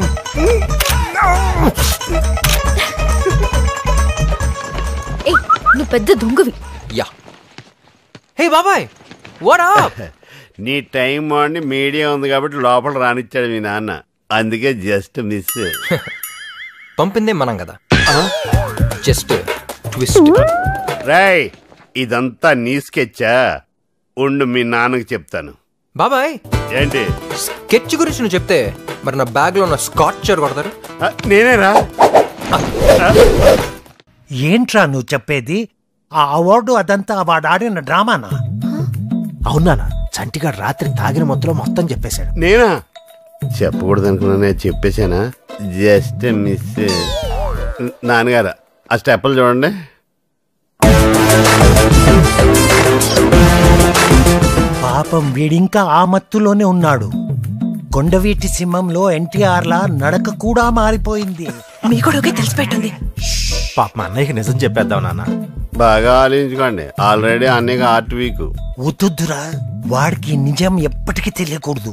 నువ్వు పెద్ద దొంగవి. యా. హే బాబాయ్, వాట్ అప్? నీ టైం బాగుండి మీడియా ఉంది కాబట్టి లోపల రానిచ్చాడు మీ నాన్న. అందుకే జస్ట్ మిస్. పంపిందే మనం కదా, జస్ట్ ట్విస్ట్. రాయ్, ఇదంతా నీ స్కెచ్చా? ఉండు, మీ నాన్నకి చెప్తాను. బాబాయ్ ఏంటి స్కెచ్ గురించి నువ్వు చెప్తే మరి నా బ్యాగ్ లో ఉన్న స్కాచర్ కొడతారు. నేనేరా. ఏంట్రా నువ్వు చెప్పేది? ఆ అవార్డు అదంతా వాడు ఆడిన డ్రామానా? అవునా? చంటిగాడు రాత్రి తాగిన మొత్తం చెప్పేశాడు. నేనా? చెప్పకూడదు అనుకున్నా, చెప్పేశానా? Just miss. నాన్నగారు ఆ స్టెప్పులు చూడండి. పాపం వీడింకా ఆ మత్తులోనే ఉన్నాడు. కొండవీటి సింహంలో ఎన్టీఆర్ లా నడక కూడా మారిపోయింది. మీ కొడుకే తెలిసిపెట్టుంది. పాప మా అన్నయ్యకి నిజం చెప్పేద్దాం నాన్న. బాగా ఆలోచించుకోండి, ఆల్రెడీ అన్నయ్యకి ఆర్ట్ వీక్. వద్దురా, వాడికి నిజం ఎప్పటికీ తెలియకూడదు.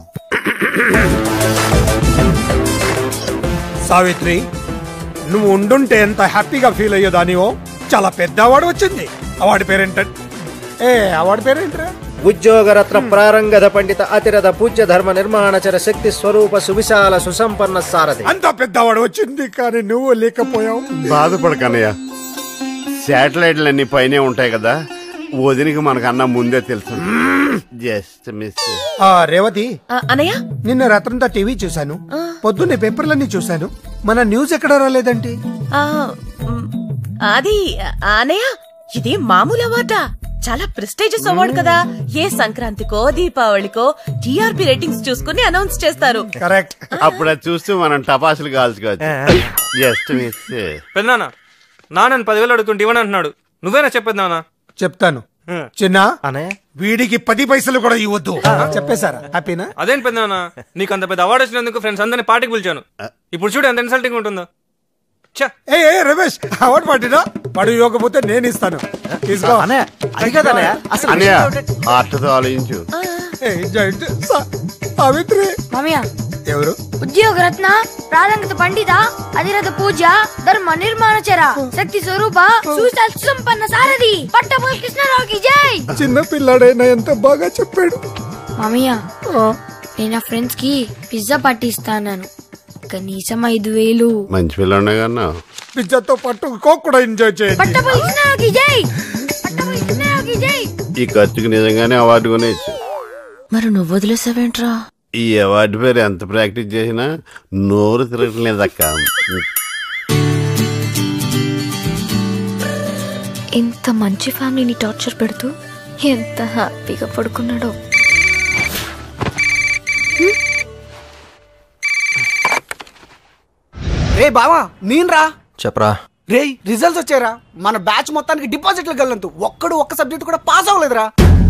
సావిత్రి, నువ్వు ఉండుంటే ఎంత హ్యాపీగా ఫీల్ అయ్యేదానివో. చాలా పెద్ద అవార్డు వచ్చింది. అవార్డు పేరేంటరా? ఉద్యోగరత్న ప్రారంగధ పండిత అతిరథ పూజ్య ధర్మ నిర్మాణచర శక్తి స్వరూప సువిశాల సుసంపన్న సారథి. అంత పెద్ద అవార్డు వచ్చింది, కానీ నువ్వు లేకపోయావు. బాధపడకన్నయ్య, శాటిలైట్లు అన్ని పైనే ఉంటాయి కదా, వదినికి మనకన్నా ముందే తెలుసు. Just miss. రేవతి అనయ్య, నిన్న రాత్రంతా టీవీ చూశాను, పొద్దున్నే పేపర్లన్నీ చూశాను. మన న్యూస్ ఎక్కడ రాలేదండి? అది అనయ్య, ఇది మామూలు అవార్డా? చాలా ప్రెస్టీజియస్ అవార్డు కదా. ఏ సంక్రాంతికో దీపావళికో టీఆర్పీ రేటింగ్స్ చూసుకుని అనౌన్స్ చేస్తారు. కరెక్ట్. అప్పుడు అది చూస్తూ మనం టపాసులు కాల్చుకోవచ్చు. Just miss. పెద్దనాన్న, నాన్న 10,000 అడుగుతుంటే ఇవ్వని అంటున్నాడు. నువ్వేనా చెప్పేది నాన్న? చెప్తాను చిన్న. వీడికి 10 పైసలు కూడా ఇవ్వద్దు. చెప్పేశారా? హ్యాపీనా? అదేంటి పెద్దనాన్న, నీకు అంత పెద్ద అవార్డు వచ్చినందుకు ఫ్రెండ్స్ అందరినీ పార్టీకి పిలిచాను. ఇప్పుడు చూడు ఎంత ఇన్సల్టింగ్ ఉంటుందో. ఏ రమేష్, అవార్డు పార్టీనా? వాడు ఇవ్వకపోతే నేను ఇస్తాను. తీసుకో. అన్నయ్య ఆర్ట్తో ఆలోచించు. సావిత్రి మామయ్య, ఎవరు? ఉద్యోగరత్న ప్రారంగత పండిత అధిరథ పూజ ధర్మ నిర్మాణచర శక్తి స్వరూప సువిశాల సుసంపన్న సారథి పట్టపల్లి కృష్ణారావుకి జై. చిన్న పిల్లాడైనా ఎంత బాగా చెప్పాడు. మామయ్య, నేను నా ఫ్రెండ్స్ కి పిజ్జా పార్టీ ఇస్తాను. కనీసం 5,000. మంచి పిల్లనే కన్నా. పిజ్జాతో పాటు కోక్ కూడా ఎంజాయ్ చేయండి. పట్టపల్లి కృష్ణారావుకి జై. పట్టపల్లి కృష్ణారావుకి జై. ఈ ఖర్చుకి నిజంగానే అవార్డు కొనేచ్చు. మరి నువ్వు వదిలేసావేంట్రా? ఈ అవార్డు పేరు ఎంత ప్రాక్టీస్ చేసినా నోరు తిరగట్లేదక్క. ఇంత మంచి ఫ్యామిలీని టార్చర్ పెడుతూ ఎంత హ్యాపీగా పడుకున్నాడో. రే బావా, నేను రా. చెప్పరా. రే, రిజల్ట్స్ వచ్చారా? మన బ్యాచ్ మొత్తానికి డిపాజిట్లు గల్లంతు. ఒక్క సబ్జెక్ట్ కూడా పాస్ అవ్వలేదురా.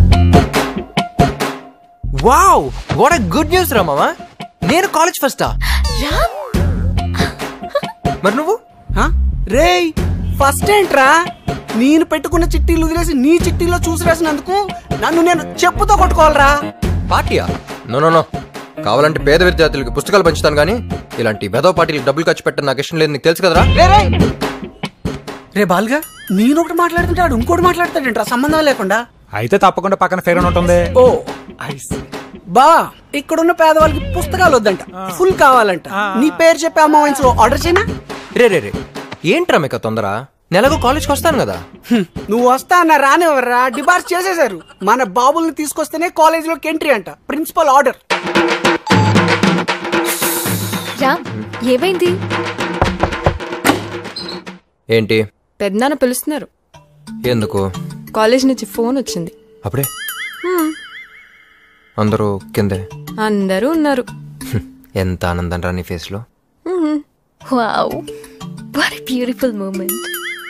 Wow, what a good news రా మామా. నేను కాలేజ్ ఫస్టా? మరి నువ్వు? రే, ఫస్ట్ ఏంట్రా? నేను పెట్టుకున్న చిట్టీలు వదిలేసి నీ చిట్టీలో చూసి రాసినందుకు నన్ను నేను చెప్పుతో కొట్టుకోవాలరా. పార్టీయా? నో, కావాలంటే పేద విద్యార్థులకి పుస్తకాలు పంచుతాను, కానీ ఇలాంటి వెధవ పార్టీలు డబ్బులు ఖర్చు పెట్టడం నాకు ఇష్టం లేదు. నీకు తెలుసు కదరా. రే బాల్గా, నేను ఒకటి మాట్లాడుతుంటాడు, ఇంకోటి మాట్లాడతాడంట్రా సంబంధం లేకుండా. అయితే తప్పకుండా పక్కన ఫేర్ ఉంటుంది. ఓ బా, ఇక్కడున్న పేదవాళ్ళకి పుస్తకాలు వద్దంట, ఫుల్ కావాలంట. నీ పేరు చెప్పి అమ్మాయిన్స్ లో ఆర్డర్ చేయనా? రే ఏంట్రా మీకు తొందర? నెలకు కాలేజ్కి వస్తాను కదా. నువ్వు వస్తా అన్న రానివ్వరా, డిబార్స్ చేసేశారు. మన బాబుల్ని తీసుకొస్తేనే కాలేజ్ లోకి ఎంట్రీ అంట, ప్రిన్సిపల్ ఆర్డర్. రామ్, ఏమైంది? ఏంటి? పెద్దనాన్న పిలుస్తున్నారు. ఎందుకు? కాలేజ్ నుంచి ఫోన్ వచ్చింది. అప్పుడే అందరూ కిందే? అందరూ ఉన్నారు. ఎంత ఆనందం రా నీ ఫేస్ లో. Wow, what a beautiful moment.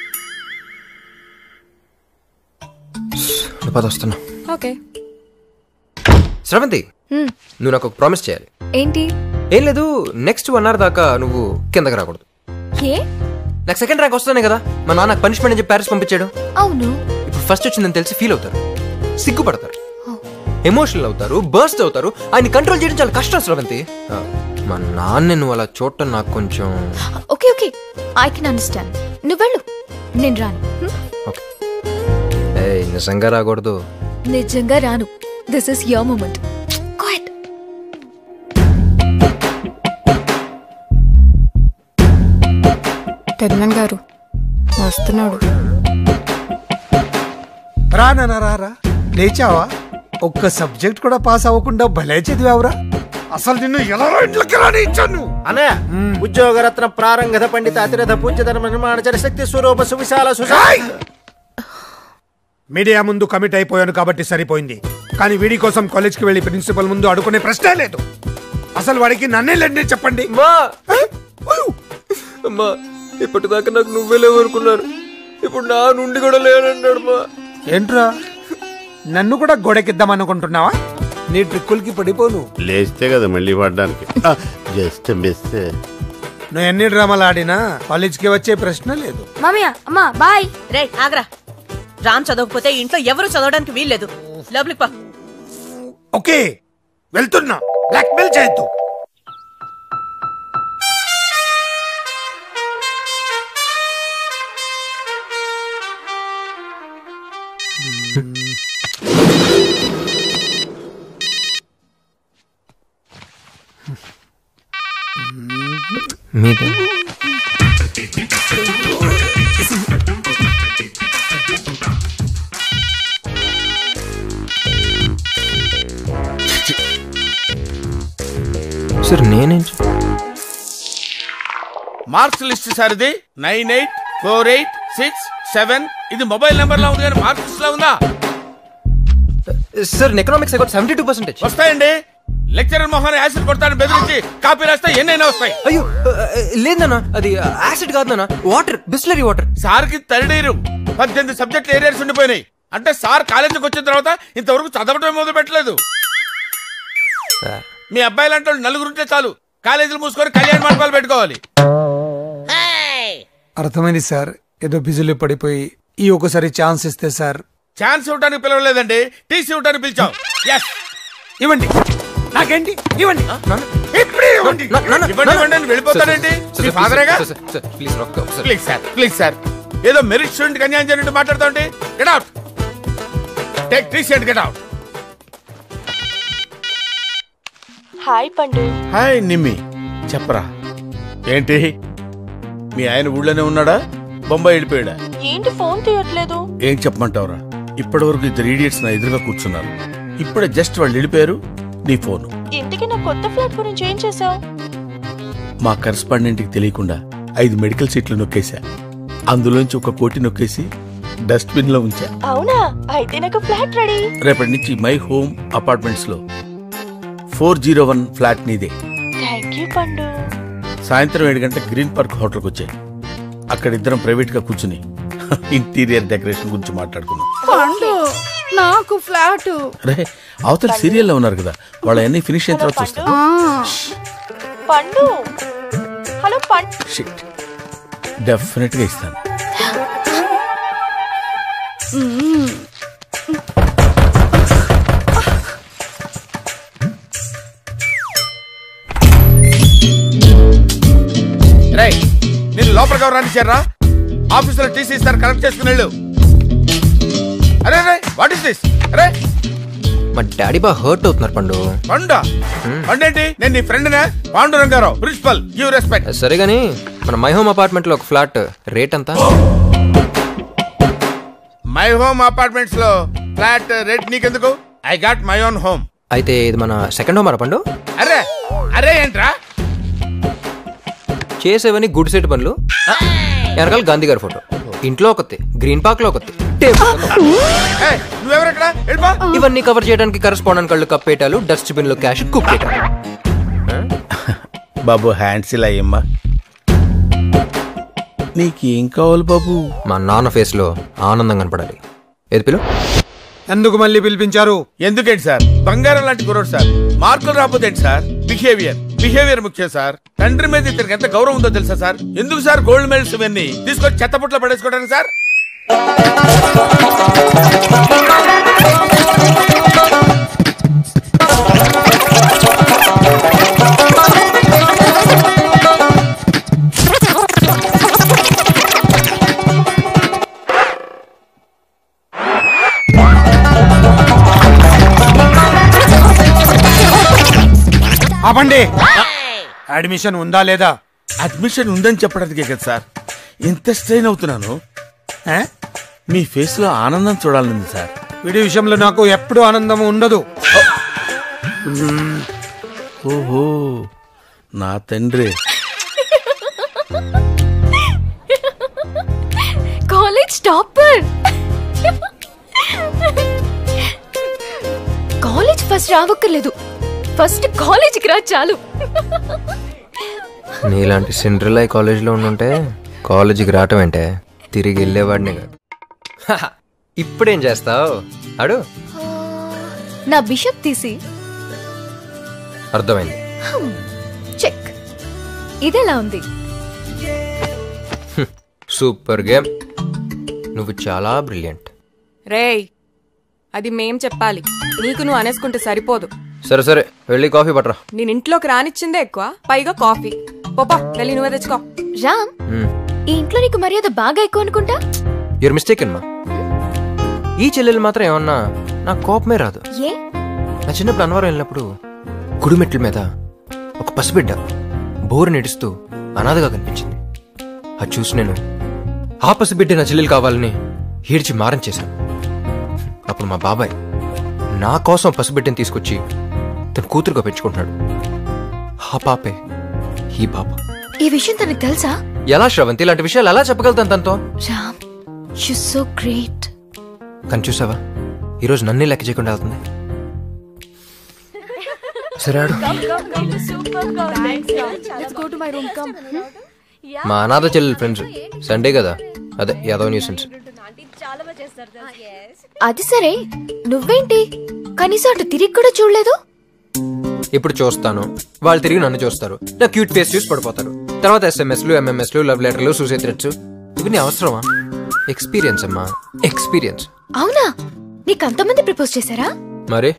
వస్తున్నా. ఓకే శ్రవంతి, నువ్వు నాకు ప్రామిస్ చేయాలి. ఏంటి? ఏం లేదు, నెక్స్ట్ 1 hour దాకా నువ్వు కిందకి రాకూడదు. ఏ? నాకు సెకండ్ ర్యాంక్ వస్తానే కదా, మా నాన్న నాకు పనిష్మెంట్ అని చెప్పి ప్యారిస్ పంపించాడు. అవును. ఇప్పుడు ఫస్ట్ వచ్చిందని తెలిసి ఫీల్ అవుతారు, సిగ్గుపడతారు, ఎమోషనల్ అవుతారు, బర్స్ట్ అవుతారు. ఆయన కంట్రోల్ చేయడం చాలా కష్టం శ్రవంతి. మా నాన్న నువ్వు అలా చూడటం నాకు కొంచెం. Okay, I can understand. నువ్వు వెళ్ళు, నేను రాను. ఓకే. నిజంగా రాకూడదు? నిజంగా రాను. This is your moment. Quiet. పెద్దనాన్న గారు వస్తున్నాడు. రా లేచావా? ఒక్క సబ్జెక్ట్ కూడా పాస్ అవ్వకుండా భలే చదివావురా. అసలు నిన్ను ఎలా ఇంట్లోకి రానిచ్చాను? అన్నయ్య ఉద్యోగరత్న ప్రారంగధ పండిత అతిరథ పూజ్య ధర్మ నిర్మాణచర శక్తి స్వరూప సువిశాల మీడియా ముందు కమిట్ అయిపోయాను కాబట్టి సరిపోయింది. కానీ వీడి కోసం కాలేజ్కి వెళ్ళి ప్రిన్సిపల్ ముందు అడుగునే ప్రశ్నే లేదు. అసలు వాడికి నన్నే లేండి చెప్పండి. అమ్మా ఇప్పటిదాకా నాకు నువ్వే లేవనుకున్నాను, ఇప్పుడు నా నుండి కూడా లేనన్నాడు. మా ఏంట్రా నన్ను కూడా గోడకిద్దాం అనుకుంటున్నావా? నీ ట్రిక్కులకి పడిపోను. లేస్తే కదా మళ్ళీ పడ్డానికి. Just miss. నువ్వు ఎన్ని డ్రామాలు ఆడినా కాలేజ్కి వచ్చే ప్రశ్న లేదు. మామయ్య అమ్మా బాయ్. రే ఆగ్రా, రామ్ చదవకపోతే ఇంట్లో ఎవరు చదవడానికి వీల్లేదు. లోపలికి పా. ఓకే వెళ్తున్నా, బ్లాక్మెయిల్ చేయొద్దు. మీద సార్ నేనేం మార్క్స్ లిస్ట్ సార్ ఇది 984867. ఇది మొబైల్ నెంబర్ లా ఉంది కానీ మార్క్స్ లిస్ట్ లో ఉందా? సార్ ఎకనామిక్స్ 72% వస్తాయండి. లెక్చరర్ మొహన్ యాసిడ్ కొడతాను బెదిరించి కాపీ రాస్తే ఎన్నైనా వస్తాయి. అయ్యో లేదన్నా, అది యాసిడ్ కాదన్నా, వాటర్, బిస్లరీ వాటర్. సార్ కి తరడేరు 18 సబ్జెక్టులు ఏరియాస్ ఉండిపోయినాయి. అంటే సార్ కాలేజీకి వచ్చిన తర్వాత ఇంతవరకు చదవటం మొదలు పెట్టలేదు. మీ అబ్బాయి లాంటి వాళ్ళు నలుగురుంటే చాలు, కాలేజీలు మూసుకొని కళ్యాణ మండపాలు పెట్టుకోవాలి. అర్థమైంది సార్, ఏదో బిజీలో పడిపోయి ఈ ఒకసారి ఛాన్స్ ఇస్తే సార్. ఛాన్స్ ఇవ్వడానికి పిలవలేదండి, టీసీ ఇవ్వడానికి పిలిచాం. ఇవ్వండి, నాకేంటి ఇవ్వండి. ఇవ్వండి వెళ్ళిపోతాడండి. మీ ఫాదరేగా. ప్లీజ్ ప్లీజ్ సార్, ఏదో మెరిట్ స్టూడెంట్ అన్యాయం జరిగినట్టు మాట్లాడుతాండి. Get out, take TC and get out. Hi Pandu. Hi Nimmi, చెప్పరా ఏంటి? మీ ఆయన ఊళ్ళోనే ఉన్నాడా, బొంబాయి వెళ్ళిపోయాడా? ఏంటి ఫోన్ తీయట్లేదు? ఏం చెప్పమంటావురా, ఇప్పటి వరకు 2 idiots నా ఎదురుగా కూర్చున్నారు. ఇప్పుడే జస్ట్ వాళ్ళు వెళ్ళిపోయారు, నీ ఫోను. ఇంతకీ నా కొత్త ఫ్లాట్ గురించి ఏం చేసావు? మా కరెస్పాండెంట్ కి తెలియకుండా 5 మెడికల్ సీట్లు నొక్కేశా. అందులోంచి 1 కోటి నొక్కేసి డస్ట్ బిన్ లో ఉంచా. అవునా? అయితే నాకు ఫ్లాట్ రెడీ. రేపటి నుంచి మై హోమ్ అపార్ట్మెంట్స్ లో 401 ఫ్లాట్ నీదే. థాంక్యూ పండు. సాయంత్రం 7 గంటలకు గ్రీన్ పార్క్ హోటల్కి వచ్చాయి. అక్కడ ఇద్దరం ప్రైవేట్ గా కూర్చుని ఇంటీరియర్ డెకరేషన్ గురించి మాట్లాడుకున్నాం. పండు నాకు ఫ్లాట్. అరే అవతల సీరియల్ లో ఉన్నారు కదా, వాళ్ళ అన్ని ఫినిష్ అయిన తర్వాత చూస్తాను. పండు హలో పండు. షిట్, డెఫినెట్ గా ఇస్తాను. నేను లోపలికి ఎవరు రానిచ్చారా? ఆఫీసులో టీసీ ఇస్తారు, కలెక్ట్ చేసుకుని వెళ్ళు. అరే వాట్ ఇస్ దిస్? అరే మా డాడీ బాగా హర్ట్ అవుతున్నారు. పండు పండేంటి? నేను నీ ఫ్రెండ్నే, పాండురంగారావు, ప్రిన్సిపల్, గివ్ రెస్పెక్ట్. సరే గానీ మన మై హోమ్ అపార్ట్మెంట్ లో ఒక ఫ్లాట్ రేట్ ఎంత? మై హోమ్ అపార్ట్మెంట్స్ లో ఫ్లాట్ రేట్ నీకెందుకు? I got my own home. అయితే ఇది మన సెకండ్ హోమ్ పండు. అరే అరే ఏంట్రా చేసేవని గుడ్ సెట్ పనులు. వెనకాల గాంధీ గారి ఫోటో, ఇంట్లో ఒకటి, గ్రీన్ పార్క్ లో ఒకటి, ఇవన్నీ కవర్ చేయడానికి కరెస్పాండెంట్ కళ్ళు కప్పేటాలు, డస్ట్ బిన్ లో క్యాష్ కుప్పేటాలు. బాబు హ్యాండ్స్ ఇలా అయ్యమ్మా, నీకేం కావాలి బాబు? మా నాన్న ఫేస్ లో ఆనందం కనపడాలి. ఏది పిలు? ఎందుకు మళ్ళీ పిలిపించారు? ఎందుకేంటి సార్, బంగారం లాంటి కుర్రోడు సార్. మార్కులు రాకపోతే ఏంటి సార్? బిహేవియర్ ముఖ్యం సార్. తండ్రి మీద ఇతనికి ఎంత గౌరవం ఉందో తెలుసా సార్? ఎందుకు సార్ గోల్డ్ మెడల్స్ ఇవన్నీ తీసుకొచ్చి చెత్తపుట్లో పడేసుకోవడానికి సార్? ఆపండి. అడ్మిషన్ ఉందా లేదా? అడ్మిషన్ ఉందని చెప్పడానికే కదా సార్ ఇంత స్ట్రెయిన్ అవుతున్నాను. మీ ఫేస్ లో ఆనందం చూడాలని సార్. వీడి విషయంలో నాకు ఎప్పుడు ఆనందం ఉండదు. ఓహో నా తండ్రి. College topper. కాలేజ్ ఫస్ట్ రావక్కర్లేదు, ఫస్ట్ కాలేజీకి రా చాలు. నీలాంటి సిండ్రిల్లా కాలేజీలో ఉండుంటే కాలేజీకి రావటం అంటే తిరిగి వెళ్ళేవాడిని కాదు. ఇప్పుడేం చేస్తావు అడు? నా బిషప్ తీసి. అర్థమైంది. చెక్. ఇదెలా ఉంది? Super game. నువ్వు చాలా బ్రిలియంట్. రేయ్, అది మేం చెప్పాలి, నీకు నువ్వు అనేసుకుంటే సరిపోదు. సరే సరే వెళ్ళి కాఫీ పట్టరా. నేను ఇంట్లోకి రానిచ్చిందే ఎక్కువ, పైగా కాఫీ. పోపా వెళ్ళి నువ్వే తెచ్చుకో. రామ్, ఈ ఇంట్లో నీకు మర్యాద బాగా ఎక్కువ అనుకుంటా. యూర్ మిస్టేక్ అమ్మా. ఈ చెల్లెలు మాత్రం ఏమన్నా నాకు కోపమే రాదు. ఏ? నా చిన్నప్పుడు అన్నవరం వెళ్ళినప్పుడు గుడిమెట్ల మీద ఒక పసిబిడ్డ బోరు నెడుస్తూ అనాథగా కనిపించింది. అది చూసి నేను ఆ పసిబిడ్డ నా చెల్లెలు కావాలని ఏడ్చి మారం చేశాను. అప్పుడు మా బాబాయ్ నా కోసం పసిబిడ్డని తీసుకొచ్చి తన కూతురుగా పెంచుకుంటున్నాడు. ఆ పాపే ఈ పాప. ఈ విషయం తనకు తెలుసా? ఎలా శ్రవంతి, ఇలాంటి విషయాలు ఎలా చెప్పగలుగుతాను తనతో? Ram, you so great. కానీ చూసావా, ఈరోజు నన్నే లెక్క చేయకుండా వెళ్తుంది. సరే ఆడు. మా అనాథ చెల్లెలు ఫ్రెండ్స్ సండే కదా, అదే యాదవ్ న్యూసెన్స్. అది సరే, నువ్వేంటి కనీసం అటు తిరిగి కూడా చూడలేదు? ఇప్పుడు చూస్తాను, వాళ్ళు తిరిగి నన్ను చూస్తారు, నా క్యూట్ ఫేస్ చూసి పడిపోతారు. తర్వాత SMS లు, MMS లు, లవ్ లెటర్లు, సూసైడ్ థ్రెట్స్. ఇవన్నీ అవసరమా? ఎక్స్పీరియన్స్ అమ్మా, ఎక్స్పీరియన్స్. అవునా? నీకు అంతమంది ప్రపోజ్ చేశారా? మరి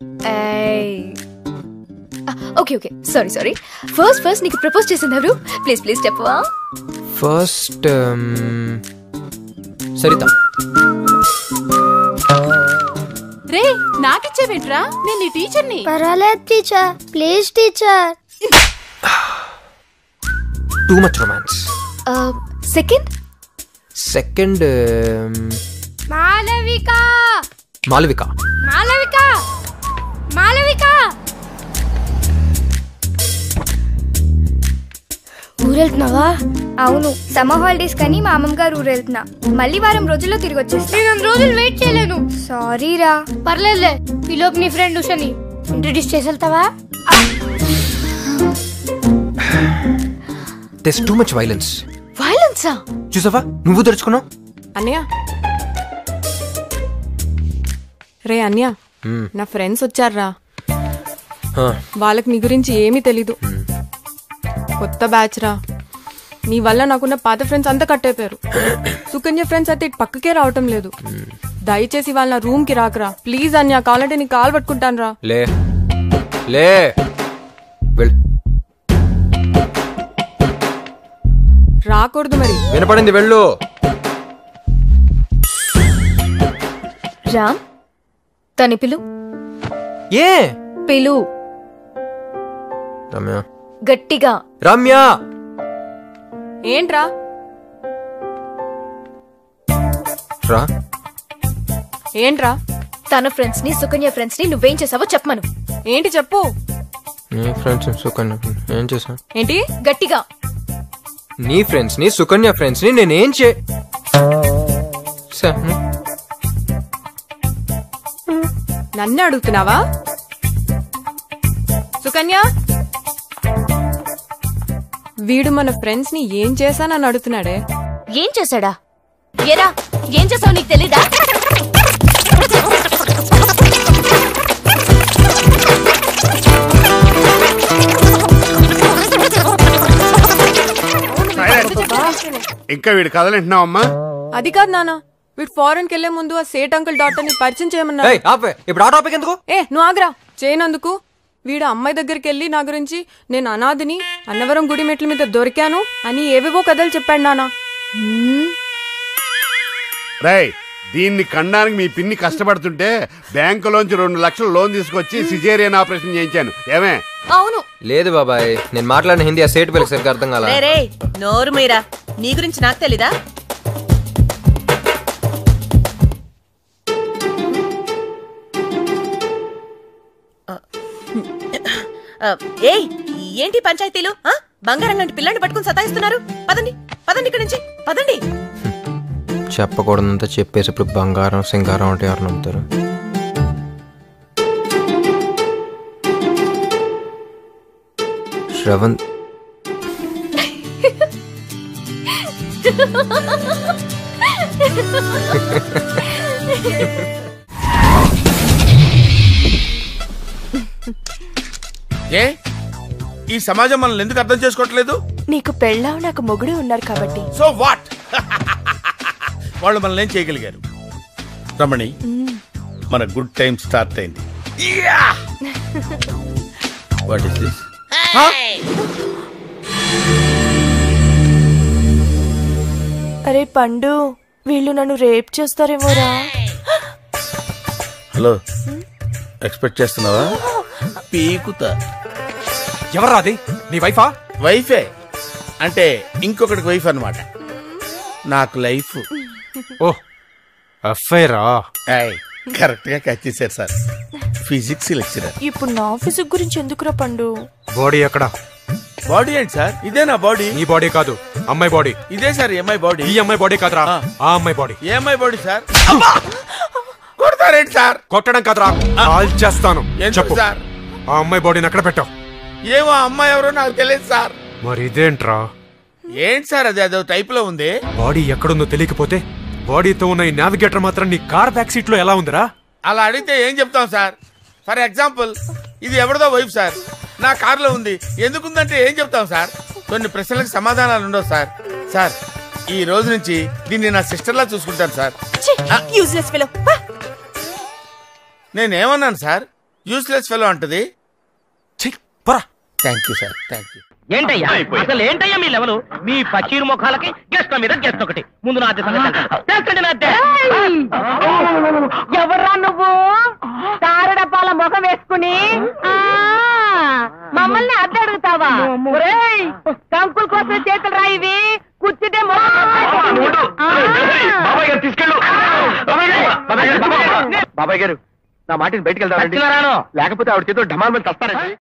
okay okay, sorry sorry. First నీకు ప్రపోజ్ చేసింది ఎవరు? ప్లీజ్ ప్లీజ్ చెప్పవా? ఫస్ట్ సరిత. రే, నాకిచ్చేవేంట్రా? నేను నీ టీచర్ని. పర్వాలేదు teacher, please teacher. Too much romance. Second Malavika. Malavika. Malavika. Malavika. ఊరెళ్తున్నావా? అవును, సమ్మర్ హాలిడేస్ కానీ మా అమ్మమ్మ గారు ఊరెళ్తున్నా. మళ్ళీ వారం రోజుల్లో తిరిగి వచ్చేస్తా. 2 రోజులు వెయిట్ చేయలేను. సారీ రా. పర్లేదులే, ఈలోపు నీ ఫ్రెండ్ ఉషని ఇంట్రడ్యూస్ చేసి వెళ్తావా? There's too much violence. వైలెన్సా? చూసావా, నువ్వు తెరుచుకున్నావు. అన్నయ్య, రే అన్నయ్య, నా ఫ్రెండ్స్ వచ్చారా. వాళ్ళకి నీ గురించి ఏమీ తెలీదు. కొత్త బ్యాచ్ రా. నీ వల్ల నాకున్న పాత ఫ్రెండ్స్ అంతా కట్ అయిపోయారు. సుకన్య ఫ్రెండ్స్ అయితే ఇటు పక్కకే రావటం లేదు. దయచేసి వాళ్ళ నా రూమ్ కి రాకరా ప్లీజ్. అన్య కావాలంటే నీ కాల్ పట్టుకుంటాను రా. లే లే వెళ్ళు. రాకూడదు మరి. వినపడింది, వెళ్ళు. రామ్, తని పిలు. ఏ పిలు రమ్య. గట్టిగా. రమ్య. ఏంట్రా? రా. ఏంట్రా? తన ఫ్రెండ్స్ ని, సుకన్య ఫ్రెండ్స్ ని నువ్వేం చేసావో చెప్పమను. ఏంటి చెప్పు. నీ ఫ్రెండ్స్ సుకన్య ఏం చేసా? ఏంటి? గట్టిగా. నీ ఫ్రెండ్స్ ని, సుకన్య ఫ్రెండ్స్ ని నేనేం చే నన్ను అడుగుతున్నావా? సుకన్య, వీడు మన ఫ్రెండ్స్ ని ఏం చేశానని అడుగుతున్నాడే. ఏం చేశాడా? ఏరా, ఏం చేసావు నీకు తెలీదా? ఇంకా వీడి కథలు వింటున్నావమ్మా? అది కాదు నాన్న, వీడు ఫారెన్ కి వెళ్లే ముందు ఆ సేట్ అంకుల్ డాక్టర్ ని పరిచయం చేయమన్నా. ఇప్పుడు ఆ టాపిక్ ఎందుకు? నువ్వు ఆగ్రా. చేయనందుకు వీడు అమ్మాయి దగ్గరికి వెళ్ళి నా గురించి నేను అనాథిని, అన్నవరం గుడి మెట్ల మీద దొరికాను అని ఏవేవో కథలు చెప్పాడు నాన్న. రేయ్, దీన్ని కండానికి మీ పిన్ని కష్టపడుతుంటే బ్యాంకులోంచి 2 లక్షలు లోన్ తీసుకొచ్చి సిజేరియన్ ఆపరేషన్ చేయించాను. ఏమే? అవును. లేదు బాబాయ్, నేను మాట్లాడిన హిందీ ఆ సేట్ పిల్లకి సరిగ్గా అర్థం కాల. నోరు మీరా, నీ గురించి నాకు తెలీదా? ఏయ్ ఏంటి పంచాయతీలు? బంగారం లాంటి పిల్లని పట్టుకుని సతాయిస్తున్నారు. పదండి పదండి ఇక్కడి నుంచి పదండి. చెప్పకూడదంతా చెప్పేసి ఇప్పుడు బంగారం సింగారం అంటే ఎవరు నమ్ముతారు? శ్రవణ్ ఏ ఈ సమాజం మనల్ని ఎందుకు అర్థం చేసుకోవట్లేదు? నీకు పెళ్ళావు నాకు మొగుడు ఉన్నారు కాబట్టి. So what? వాళ్ళు మనల్ని ఏం చేయగలిగారు? రమణి, మన గుడ్ టైం స్టార్ట్ అయింది. What is this? అరే పండు, వీళ్ళు నన్ను రేప్ చేస్తారేమోరా. హలో, ఎక్స్పెక్ట్ చేస్తున్నావా? పీకుతా. ఎవరు అది? నీ వైఫా? వైఫే అంటే ఇంకొకటికి వైఫ్ అన్నమాట. నాకు లైఫ్. ఓ అఫైరా? కరెక్ట్ గా క్యాచ్ చేశారు సార్, ఫిజిక్స్ లెక్చరర్. ఇప్పుడు నా ఫిజిక్స్ గురించి ఎందుకురా పండు? బాడీ ఎక్కడ? బాడీ ఏంటి సార్? ఇదే నా బాడీ. ఈ బాడీ కాదు, అమ్మాయి బాడీ. ఇదే సార్ అమ్మాయి బాడీ. ఈ అమ్మాయి బాడీ కాదురా, ఆ అమ్మాయి బాడీ. ఏ అమ్మాయి బాడీ సార్? కొడతారేంటి సార్? కొట్టడం కాదురా, కాల్ చేస్తాను. చెప్పు సార్, ఆ అమ్మాయి బాడీని ఎక్కడ పెట్టావు? ఏమో అమ్మాయి ఎవరో నాకు తెలియదు సార్. మరి ఇదేంట్రా? ఏంటి సార్ అది? అదో టైప్ లో ఉంది. బాడీ ఎక్కడుందో తెలియకపోతే బాడీతో ఉన్న ఈ నావిగేటర్ మాత్రం నీ కార్ బ్యాక్ సీట్ లో ఎలా ఉందిరా? అలా అడిగితే ఏం చెప్తాం సార్? ఫర్ ఎగ్జాంపుల్, ఇది ఎవరిదో వైఫ్ సార్, నా కార్ లో ఉంది. ఎందుకుందంటే ఏం చెప్తాం సార్? కొన్ని ప్రశ్నలకు సమాధానాలు ఉండవు సార్. సార్, ఈ రోజు నుంచి దీన్ని నా సిస్టర్ లా చూసుకుంటాను సార్. Useless fellow. నేనేమన్నాను సార్? యూస్లెస్ ఫెలో అంటది. Thank you sir, thank you. ఏంటయ్యా అసలు ఏంటయ్యా మీ లెవెల్? మీ పచ్చీరు ముఖాలకి గెస్ట్ మీద గెస్ట్ ఒకటి. ముందు నా ఎవర్రా నువ్వు? తారడపాల ముఖం వేసుకుని మమ్మల్ని అద్దె అడుగుతావా? కంకుల కోసం చేతులు రాయివి, కూర్చుంటే బాబాయ్ గారు నా మాటిని బయటకు వెళ్తాను, లేకపోతే ఆవిడ చేతితో ఢమాల్ మీద తస్తారండి.